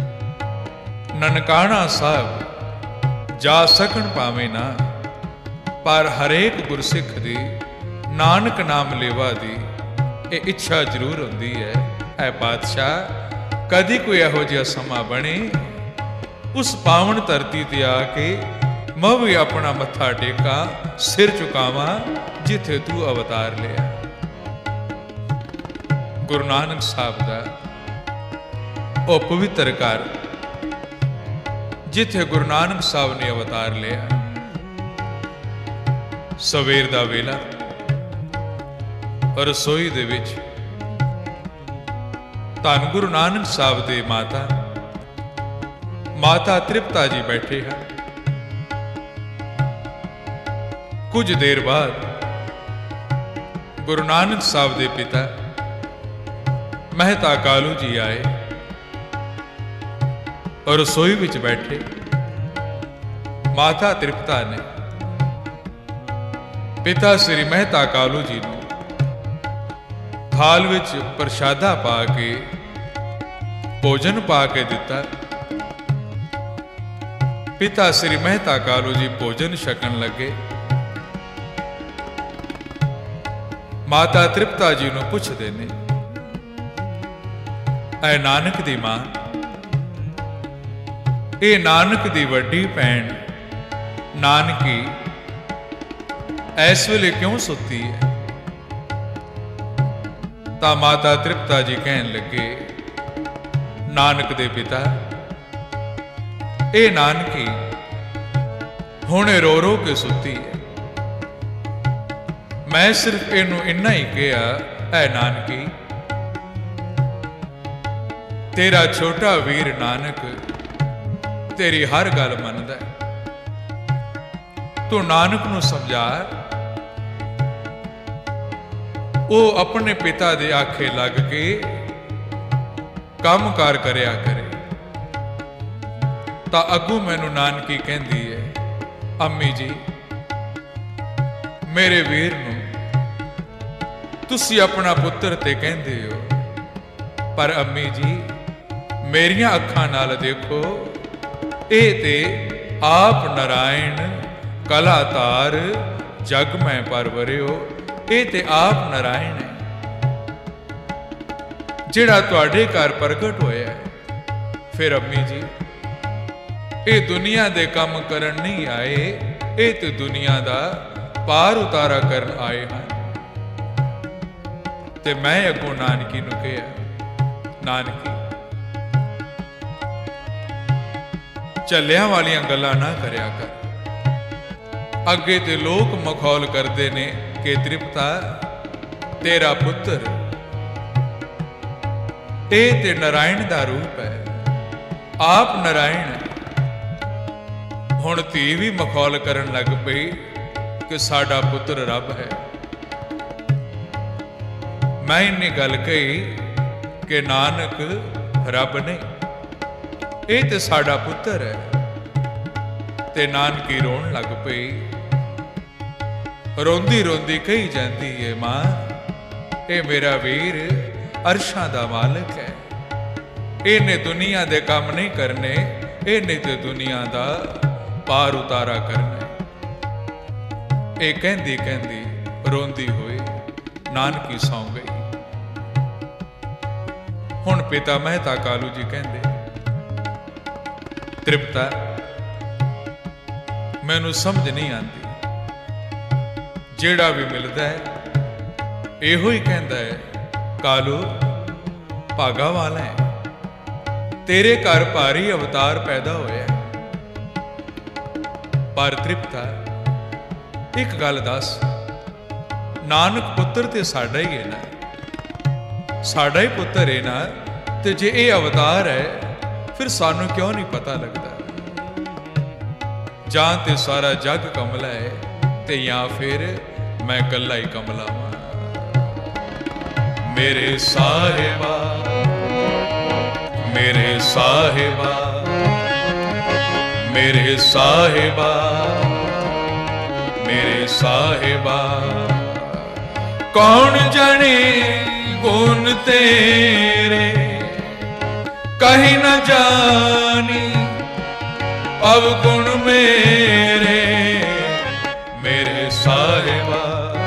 ननकाणा साहब जा सकन पावे ना, पर हरेक गुरसिख दी नानक नाम लेवा दी ये इच्छा जरूर होंदी है। ऐ बादशाह कदी कोई यहो जिहा समा बने उस पावन धरती ते आके मैं भी अपना मत्था टेका, सिर चुकावा जिथे तू अवतार लिया। गुरु नानक साहब दा ओ पवित्र घर जिथे गुरु नानक साहब ने अवतार लिया। सवेर दा वेला रसोई दे विच धन गुरु नानक साहब दे माता तृप्ता जी बैठे हैं। कुछ देर बाद गुरु नानक साहब दे पिता मेहता कालू जी आए और रसोई विच बैठे। माता तृप्ता ने पिता श्री मेहता कालू जी नूं थाल विच प्रशादा पा के भोजन पा के दिता। पिता श्री मेहता कालू जी भोजन छकन लगे। माता तृप्ता जी नूं पुछदे ने, ऐ नानक दी मां, ये नानक दी वड्डी भैन नानकी इस वेले क्यों सुती है? ता माता तृप्ता जी कहन लगे, नानक दे पिता, ये नानकी हुणे रो रो के सुती है। मैं सिर्फ इनू इन्ना ही कहा, ऐ नानकी, तेरा छोटा वीर नानक तेरी हर गल मनदा है। तू नानक नू समझा, वो अपने पिता दे आखे लग के काम कार करया करे। ता अगू मैनू नानकी कहंदी है, अम्मी जी मेरे वीर नू तुसी अपना पुत्र ते कहंदे हो, पर अम्मी जी मेरियां अखां नाल देखो, ए ते आप नारायण कलातार जग में परवरियो। ए ते आप नारायण है जिहड़ा तुहाडे घर प्रगट होया। फिर अम्मी जी ये दुनिया दे काम करन नहीं आए, ये तो दुनिया दा पार उतारा करन आए हैं। ते मैं अगों नानकी नूं कहा, नानकी झल्लियां वालियां गल्लां ना करया कर। अगे ते लोक मखौल करते ने कि तृप्ता तेरा पुत्र ते नारायण दा रूप है, आप नारायण है। हुण धी भी मखौल करन लग पई कि साडा पुत्र रब है। मैं इन्नी गल कही कि नानक रब नहीं, ये ते साडा पुत्र है। ते नानकी रोन लग पई, रोंदी रोंदी कही जाती है, मां ये मेरा वीर अरशां दा मालिक है, इन्हें दुनिया दे काम नहीं करने, इन्हें ते दुनिया दा पार उतारा करना। ये कहंदी कहंदी रोंदी हुई नानकी सौ गई। हुण पिता मेहता कालू जी कहंदे, तृप्ता मैनू समझ नहीं आती, जेड़ा भी मिलता है इहो ही कहता है कालू भागा वाला है, तेरे घर भारी अवतार पैदा होया। पर तृप्ता एक गल दस, नानक पुत्र ते साडा ही है ना, साडा ही पुत्र है ना, ते जे ये अवतार है फिर सानू क्यों नहीं पता लगता? जां ते सारा जग कमला है ते या फिर मैं कल्ला ही कमला वां। मेरे साहिबा, मेरे साहिबा, मेरे साहिबा, मेरे साहिबा, कौन जाने गुण तेरे कहीं न जानी अवगुण मेरे। मेरे साहिबा,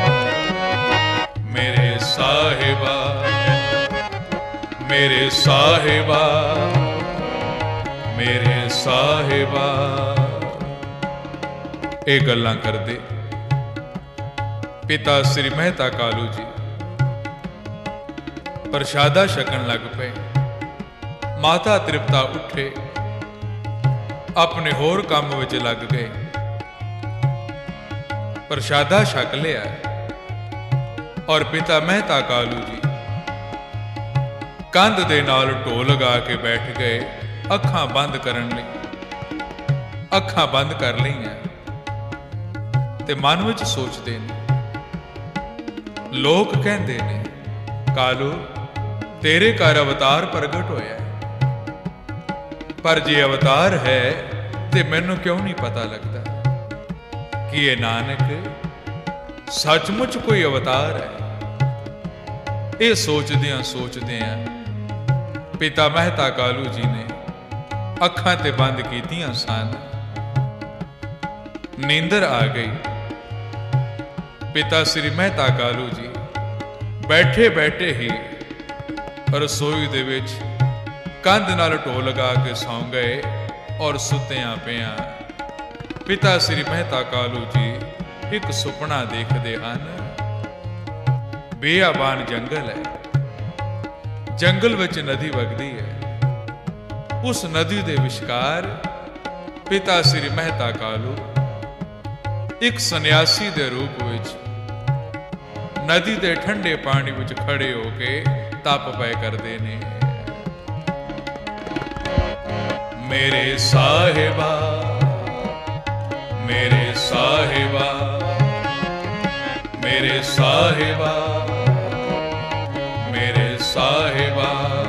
मेरे साहिबा, मेरे साहिबा, मेरे साहिबा। ये गल्लां करदे पिता श्री मेहता कालू जी प्रशादा छकन लग पे। माता तृप्ता उठे अपने होर काम विच लग गए। प्रशादा छक लिया और पिता मेहता कालू जी कंध दे नाल ढोल लगा के बैठ गए। अखां बंद करन लई अखां बंद कर लईआं ते मन विच सोचदे ने, लोक कहंदे ने कालू तेरे घर अवतार प्रगट होया, पर जे अवतार है ते मैनू क्यों नहीं पता लगता कि ये नानक सचमुच कोई अवतार है। ये सोचदियां सोचदियां पिता मेहता कालू जी ने अखां ते बंद कीतियां सन। नींदर आ गई। पिता श्री मेहता कालू जी बैठे बैठे ही रसोई दे विच कंध नाल ढोल लगा के सौ गए और सुत्तियां पियां पिता श्री मेहता कालू जी एक सुपना देखते हैं। बेआबान जंगल है, जंगल विच नदी वगदी है। उस नदी दे विचकार पिता श्री मेहता कालू एक सन्यासी दे रूप विच नदी दे ठंडे पानी विच खड़े होके तप पै करदे ने। मेरे साहिबा, मेरे साहिबा, मेरे साहिबा, मेरे साहिबा,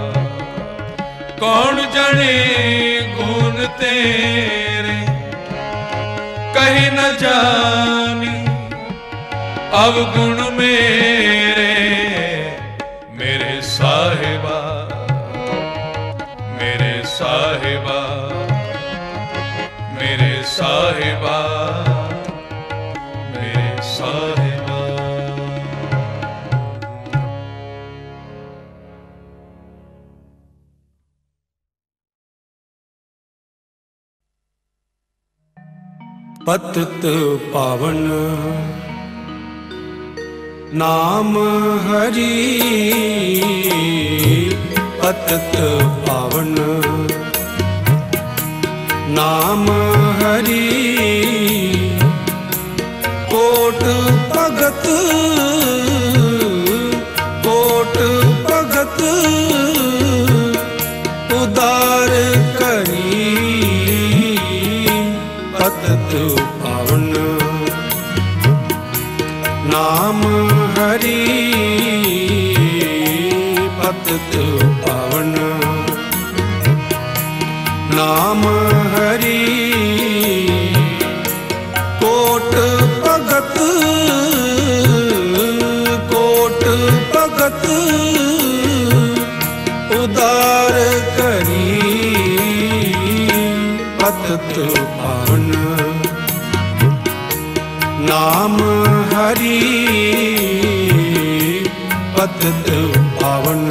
कौन जाने गुण तेरे कहीं न जानी अवगुण मेरे। मेरे साहिबा, मेरे साहिबा, मेरे साहिबा, मेरे साहिबा। पतित पावन नाम हरि पतित पावन, नाम हरि कोट भगत, कोट भगत उदार करी पतित पावन, नाम हरि पतित पावन, नाम हरि कोट भगत, कोट भगत उदार करी पतित पावन, नाम हरि पतित पावन।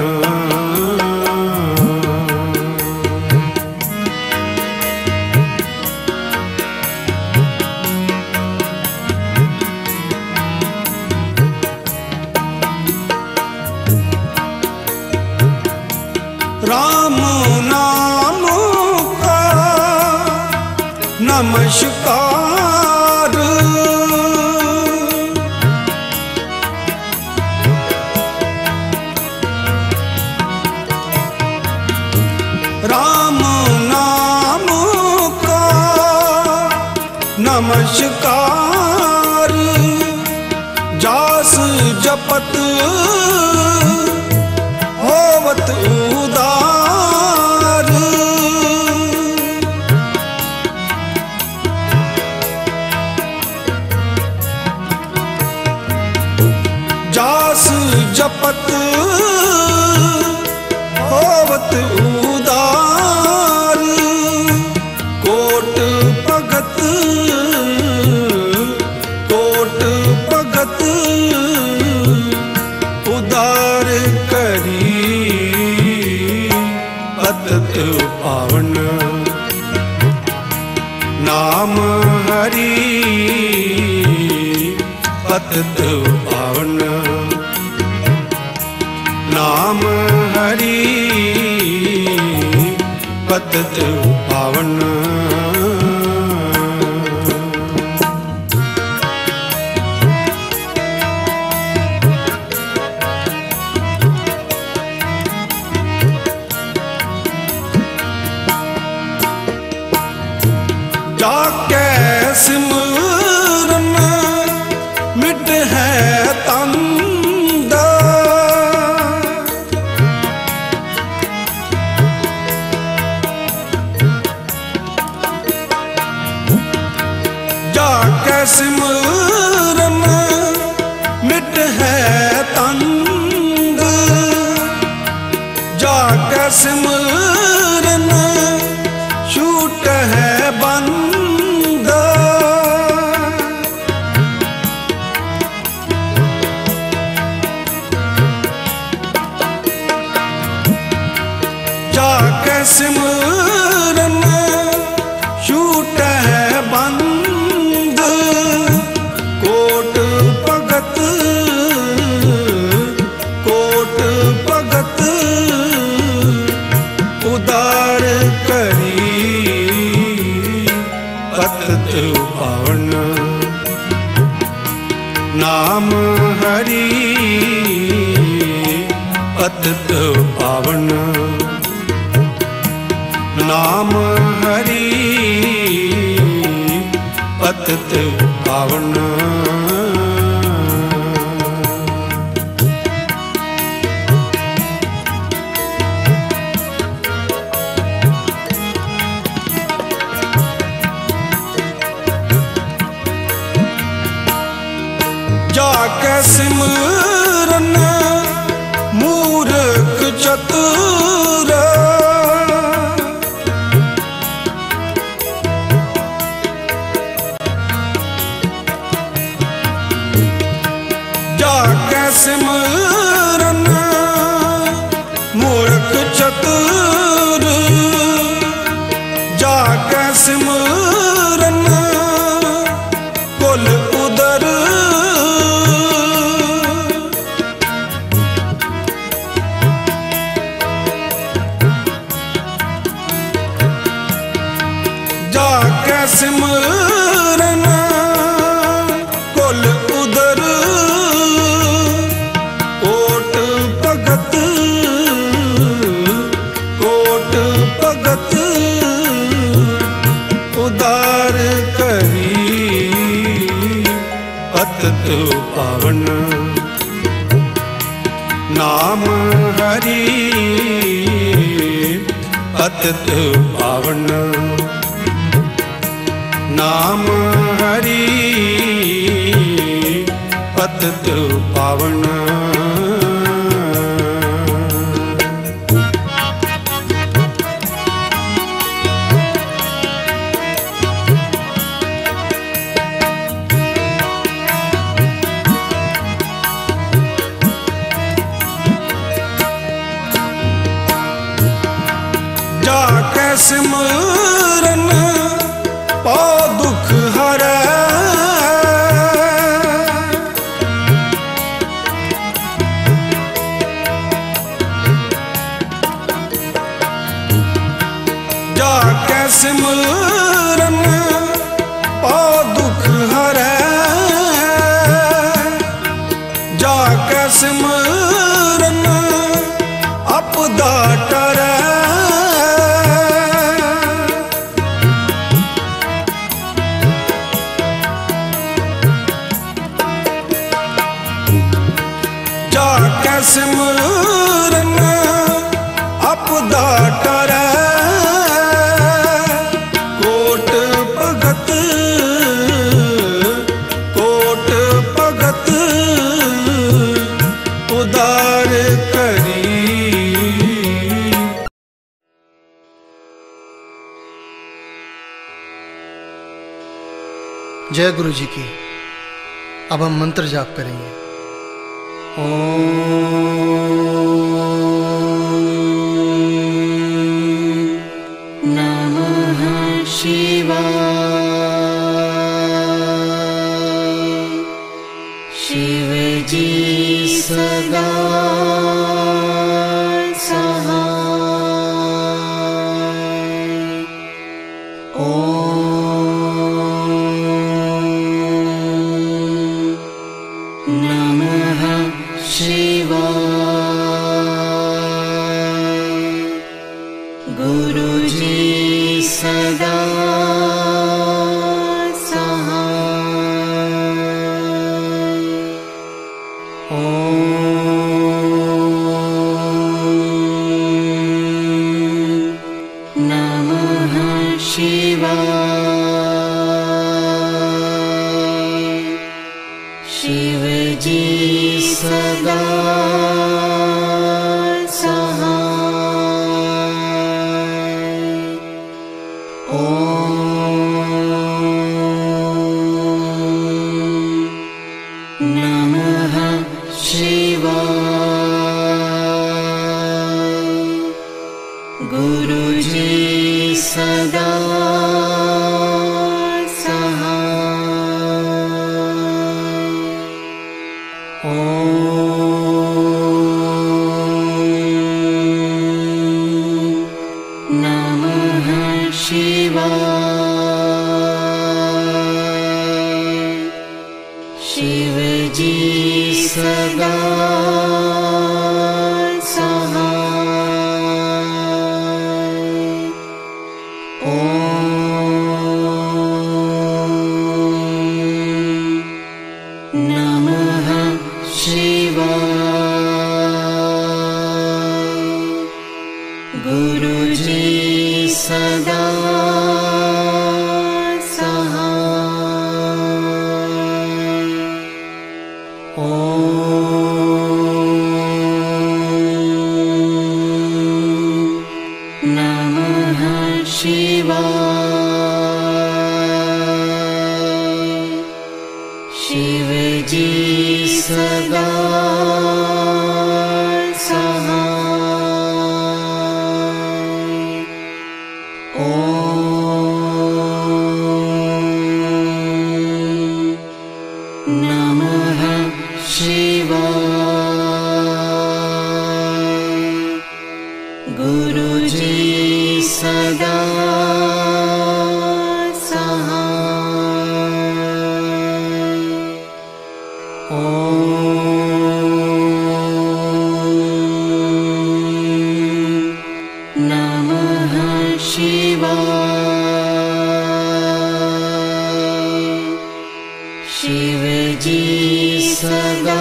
राम नाम का नमस्कार, राम नाम का नमस्कार, जास जपत होवत उदार, जास जपत होवत उदार, कोट भगत, कोट भगत उदार करी पतित पावन, नाम हरि पतित पावन, नाम हरि पतित पावन। जाके सिमरन मिट है तंद, जाके सिमरन मिट है तंद, जाके सिमरन छूट है बंद, जाके सिमरन छूट है बंद, कोट भगत, कोट भगत उदार करी पतित पावन, नाम हरि पतित पावन, नाम हरि पतित पावन। जाके सिमरन मूर्ख चतुर, जाके सिमरन मूर्ख चतुर, जाके सिमरन कुल उदर, सिमरन कुल उदर कोट भगत उदार करी अतत पावन नाम हरि अतत पावन नाम हरि अतत पावन। जाके सिमरन पा दुख हरै जाके सिमरन पा दुख हरै जाके सिमरन आपदा टरै सिमरन आपदा टरै कोट भगत उदार करी। जय गुरु जी की। अब हम मंत्र जाप करेंगे। नमः शिवाय शिव जी सदा गुरुजी सदा सहाय। शिवजी सदा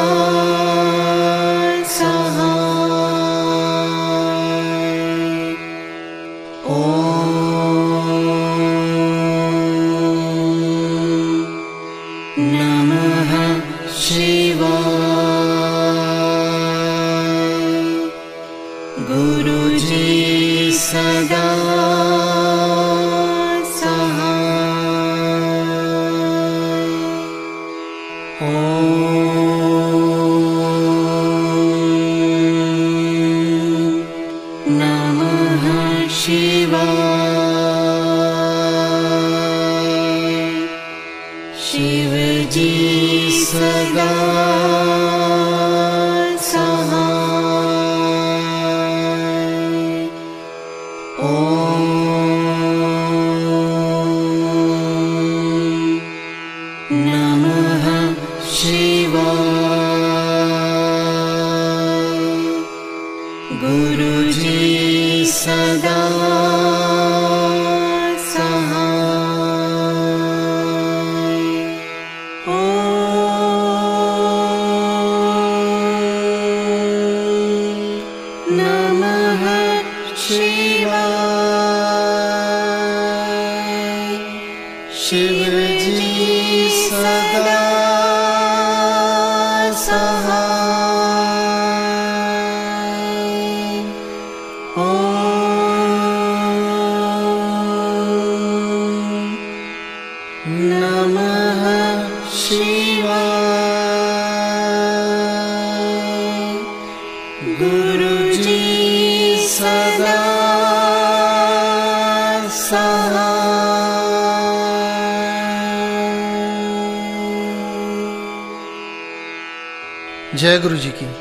जय गुरु जी की।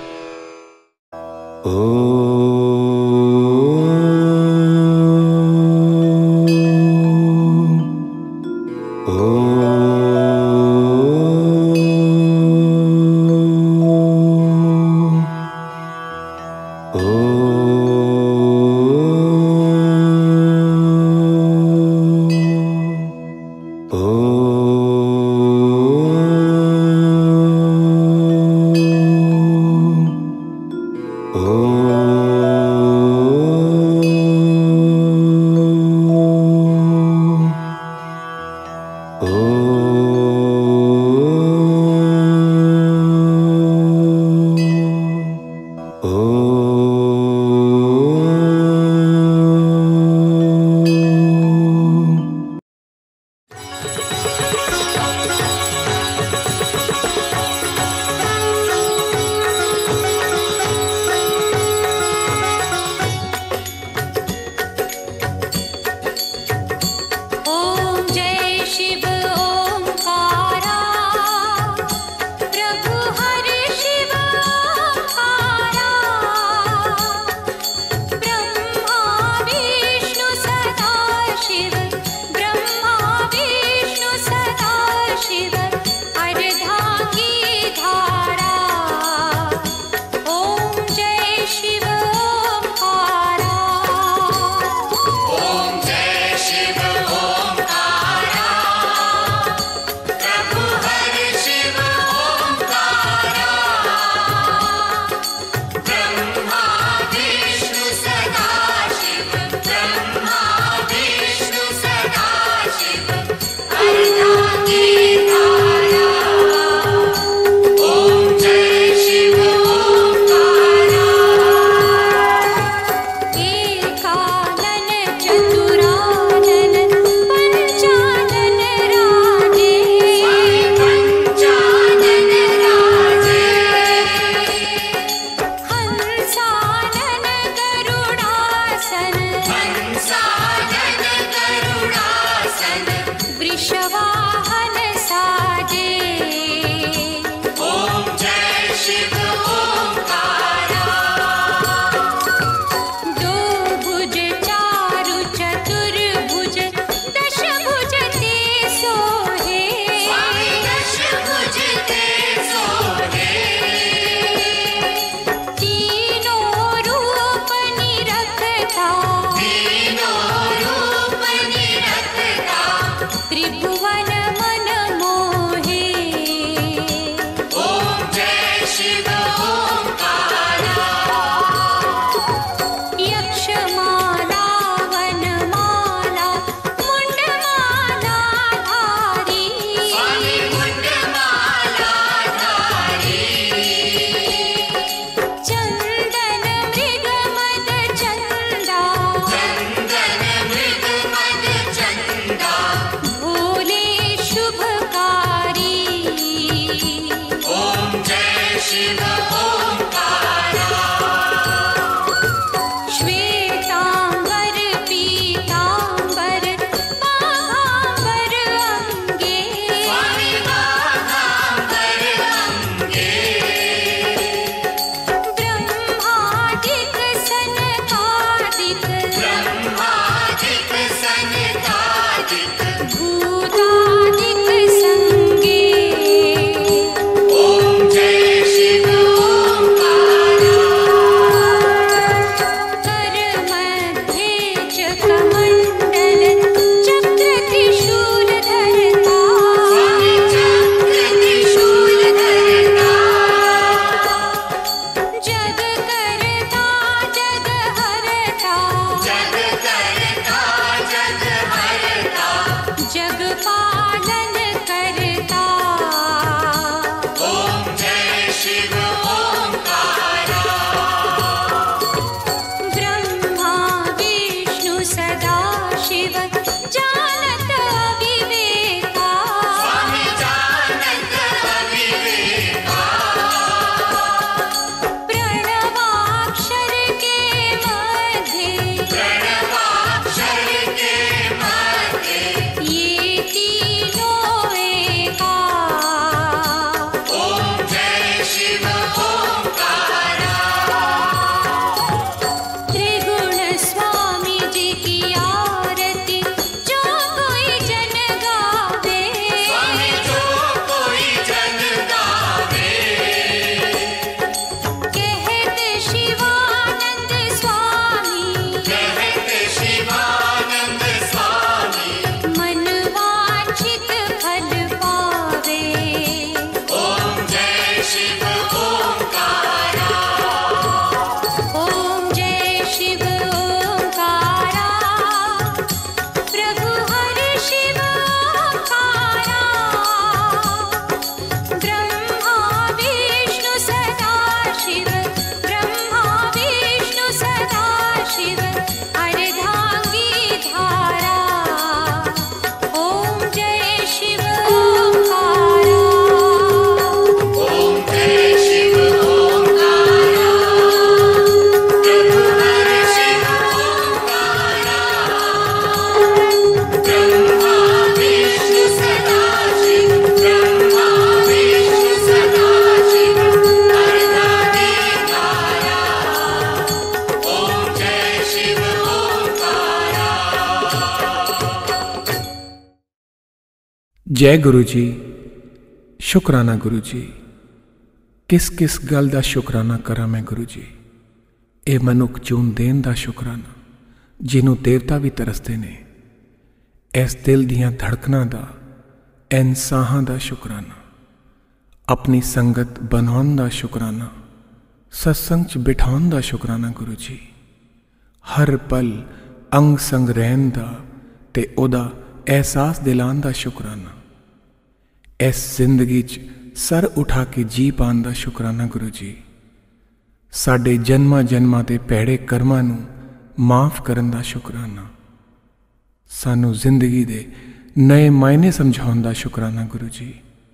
Oh जय गुरु जी। शुकराना गुरु जी। किस किस गल दा शुकराना करा मैं गुरु जी। ਇਹ ਮਨੁੱਖ ਜੂਨ ਦੇਣ ਦਾ ਸ਼ੁਕਰਾਨਾ ਜਿਹਨੂੰ ਦੇਵਤਾ ਵੀ ਤਰਸਦੇ ਨੇ। ਇਸ ਦਿਲ ਦੀਆਂ ਧੜਕਣਾਂ ਦਾ, ਐਨ ਸਾਹਾਂ ਦਾ ਸ਼ੁਕਰਾਨਾ। ਆਪਣੀ ਸੰਗਤ ਬਣਾਉਣ ਦਾ ਸ਼ੁਕਰਾਨਾ, ਸਤਸੰਗ 'ਚ ਬਿਠਾਉਣ ਦਾ ਸ਼ੁਕਰਾਨਾ ਗੁਰੂ ਜੀ। ਹਰ ਪਲ ਅੰਗ ਸੰਗ ਰਹਿਣ ਦਾ ਤੇ ਉਹਦਾ ਅਹਿਸਾਸ ਦਿਲਾਉਣ ਦਾ ਸ਼ੁਕਰਾਨਾ। ਇਸ ਜ਼ਿੰਦਗੀ 'ਚ ਸਰ ਉਠਾ ਕੇ ਜੀ ਪਾਉਣ ਦਾ ਸ਼ੁਕਰਾਨਾ ਗੁਰੂ ਜੀ। ਸਾਡੇ ਜਨਮਾਂ ਜਨਮਾਂ ਦੇ ਭੈੜੇ ਕਰਮਾਂ ਨੂੰ ਮਾਫ ਕਰਨ ਦਾ ਸ਼ੁਕਰਾਨਾ। ਸਾਨੂੰ ਜ਼ਿੰਦਗੀ ਦੇ ਨਏ ਮਾਇਨੇ ਸਮਝਾਉਣ ਦਾ ਸ਼ੁਕਰਾਨਾ ਗੁਰੂ ਜੀ।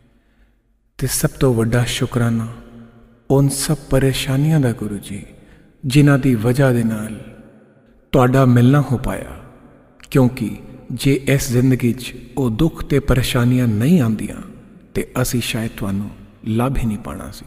ਤੇ ਸਭ ਤੋਂ ਵੱਡਾ ਸ਼ੁਕਰਾਨਾ ਉਨ ਸਭ ਪਰੇਸ਼ਾਨੀਆਂ ਦਾ ਗੁਰੂ ਜੀ, ਜਿਨ੍ਹਾਂ ਦੀ ਵਜ੍ਹਾ ਦੇ ਨਾਲ ਤੁਹਾਡਾ ਮਿਲਣਾ ਹੋ ਪਾਇਆ। ਕਿਉਂਕਿ ਜੇ ਇਸ ਜ਼ਿੰਦਗੀ 'ਚ ਉਹ ਦੁੱਖ ਤੇ ਪਰੇਸ਼ਾਨੀਆਂ ਨਹੀਂ ਆਉਂਦੀਆਂ ਤੇ ਅਸੀਂ ਸ਼ਾਇਦ ਤੁਹਾਨੂੰ ਲੱਭ ਹੀ ਨਹੀਂ ਪਾਣਾ ਸੀ।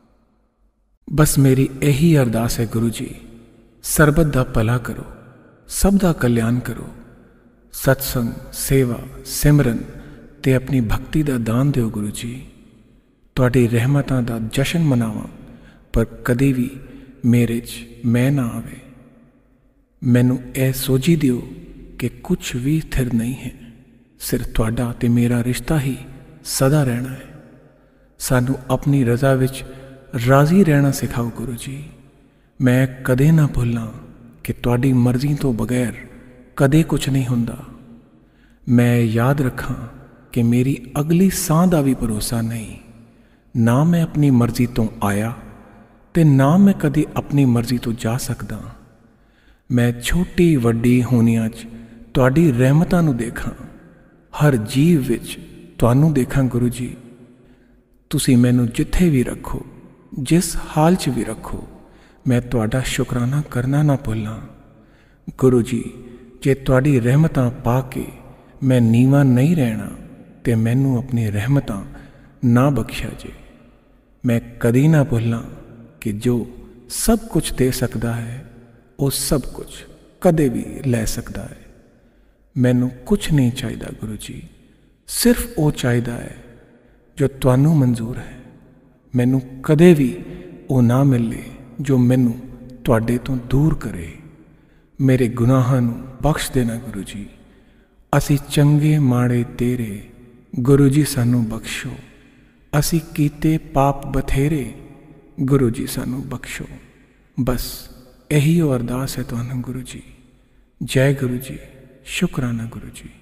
ਬਸ ਮੇਰੀ ਇਹੀ ਅਰਦਾਸ ਹੈ ਗੁਰੂ ਜੀ, ਸਰਬਤ ਦਾ ਭਲਾ ਕਰੋ, ਸਭ ਦਾ ਕਲਿਆਣ ਕਰੋ। ਸਤਸੰਗ, ਸੇਵਾ, ਸਿਮਰਨ ਤੇ ਆਪਣੀ ਭਗਤੀ ਦਾ ਦਾਨ ਦਿਓ ਗੁਰੂ ਜੀ। ਤੁਹਾਡੀ ਰਹਿਮਤਾਂ ਦਾ ਜਸ਼ਨ ਮਨਾਵਾਂ, ਪਰ ਕਦੇ ਵੀ ਮੇਰੇ 'ਚ ਮੈਂ ਨਾ ਆਵੇ। ਮੈਨੂੰ ਇਹ ਸੋਝੀ ਦਿਓ ਕਿ ਕੁਛ ਵੀ ਸਥਿਰ ਨਹੀਂ ਹੈ, ਸਿਰਫ ਤੁਹਾਡਾ ਤੇ ਮੇਰਾ ਰਿਸ਼ਤਾ ਹੀ ਸਦਾ ਰਹਿਣਾ ਹੈ। ਸਾਨੂੰ ਆਪਣੀ ਰਜ਼ਾ ਵਿੱਚ ਰਾਜ਼ੀ ਰਹਿਣਾ ਸਿਖਾਓ ਗੁਰੂ ਜੀ। ਮੈਂ ਕਦੇ ਨਾ ਭੁੱਲਾਂ ਕਿ ਤੁਹਾਡੀ ਮਰਜ਼ੀ ਤੋਂ ਬਗੈਰ ਕਦੇ ਕੁਛ ਨਹੀਂ ਹੁੰਦਾ। ਮੈਂ ਯਾਦ ਰੱਖਾਂ ਕਿ ਮੇਰੀ ਅਗਲੀ ਸਾਹ ਦਾ ਵੀ ਭਰੋਸਾ ਨਹੀਂ। ਨਾ ਮੈਂ ਆਪਣੀ ਮਰਜ਼ੀ ਤੋਂ ਆਇਆ ਤੇ ਨਾ ਮੈਂ ਕਦੇ ਆਪਣੀ ਮਰਜ਼ੀ ਤੋਂ ਜਾ ਸਕਦਾ। ਮੈਂ ਛੋਟੀ ਵੱਡੀ ਹੋਣੀਆਂ 'ਚ ਤੁਹਾਡੀ ਰਹਿਮਤਾਂ ਨੂੰ ਦੇਖਾਂ, ਹਰ ਜੀਵ ਵਿੱਚ ਤੁਹਾਨੂੰ ਦੇਖਾਂ ਗੁਰੂ ਜੀ। ਤੁਸੀਂ ਮੈਨੂੰ ਜਿੱਥੇ ਵੀ ਰੱਖੋ, ਜਿਸ ਹਾਲ 'ਚ ਵੀ ਰੱਖੋ, ਮੈਂ ਤੁਹਾਡਾ ਸ਼ੁਕਰਾਨਾ ਕਰਨਾ ਨਾ ਭੁੱਲਾਂ ਗੁਰੂ ਜੀ। ਜੇ ਤੁਹਾਡੀ ਰਹਿਮਤਾਂ ਪਾ ਕੇ ਮੈਂ ਨੀਵਾਂ ਨਹੀਂ ਰਹਿਣਾ ਤੇ ਮੈਨੂੰ ਆਪਣੀ ਰਹਿਮਤਾਂ ਨਾ ਬਖਸ਼ਿਆ ਜੇ। ਮੈਂ ਕਦੀ ਨਾ ਭੁੱਲਾਂ ਕਿ ਜੋ ਸਭ ਕੁਝ ਦੇ ਸਕਦਾ ਹੈ, ਉਹ ਸਭ ਕੁਝ ਕਦੇ ਵੀ ਲੈ ਸਕਦਾ ਹੈ। ਮੈਨੂੰ ਕੁਛ ਨਹੀਂ ਚਾਹੀਦਾ ਗੁਰੂ ਜੀ, ਸਿਰਫ ਉਹ ਚਾਹੀਦਾ ਹੈ ਜੋ ਤੁਹਾਨੂੰ ਮਨਜ਼ੂਰ ਹੈ। ਮੈਨੂੰ ਕਦੇ ਵੀ ਉਹ ਨਾ ਮਿਲੇ ਜੋ ਮੈਨੂੰ ਤੁਹਾਡੇ ਤੋਂ ਦੂਰ ਕਰੇ। ਮੇਰੇ ਗੁਨਾਹਾਂ ਨੂੰ ਬਖਸ਼ ਦੇਣਾ ਗੁਰੂ ਜੀ। ਅਸੀਂ ਚੰਗੇ ਮਾੜੇ ਤੇਰੇ, ਗੁਰੂ ਜੀ ਸਾਨੂੰ ਬਖਸ਼ੋ। ਅਸੀਂ ਕੀਤੇ ਪਾਪ ਬਥੇਰੇ, ਗੁਰੂ ਜੀ ਸਾਨੂੰ ਬਖਸ਼ੋ। ਬਸ ਇਹੀ ਉਹ ਅਰਦਾਸ ਹੈ ਤੁਹਾਨੂੰ ਗੁਰੂ ਜੀ। ਜੈ ਗੁਰੂ ਜੀ। ਸ਼ੁਕਰਾਨਾ ਗੁਰੂ ਜੀ।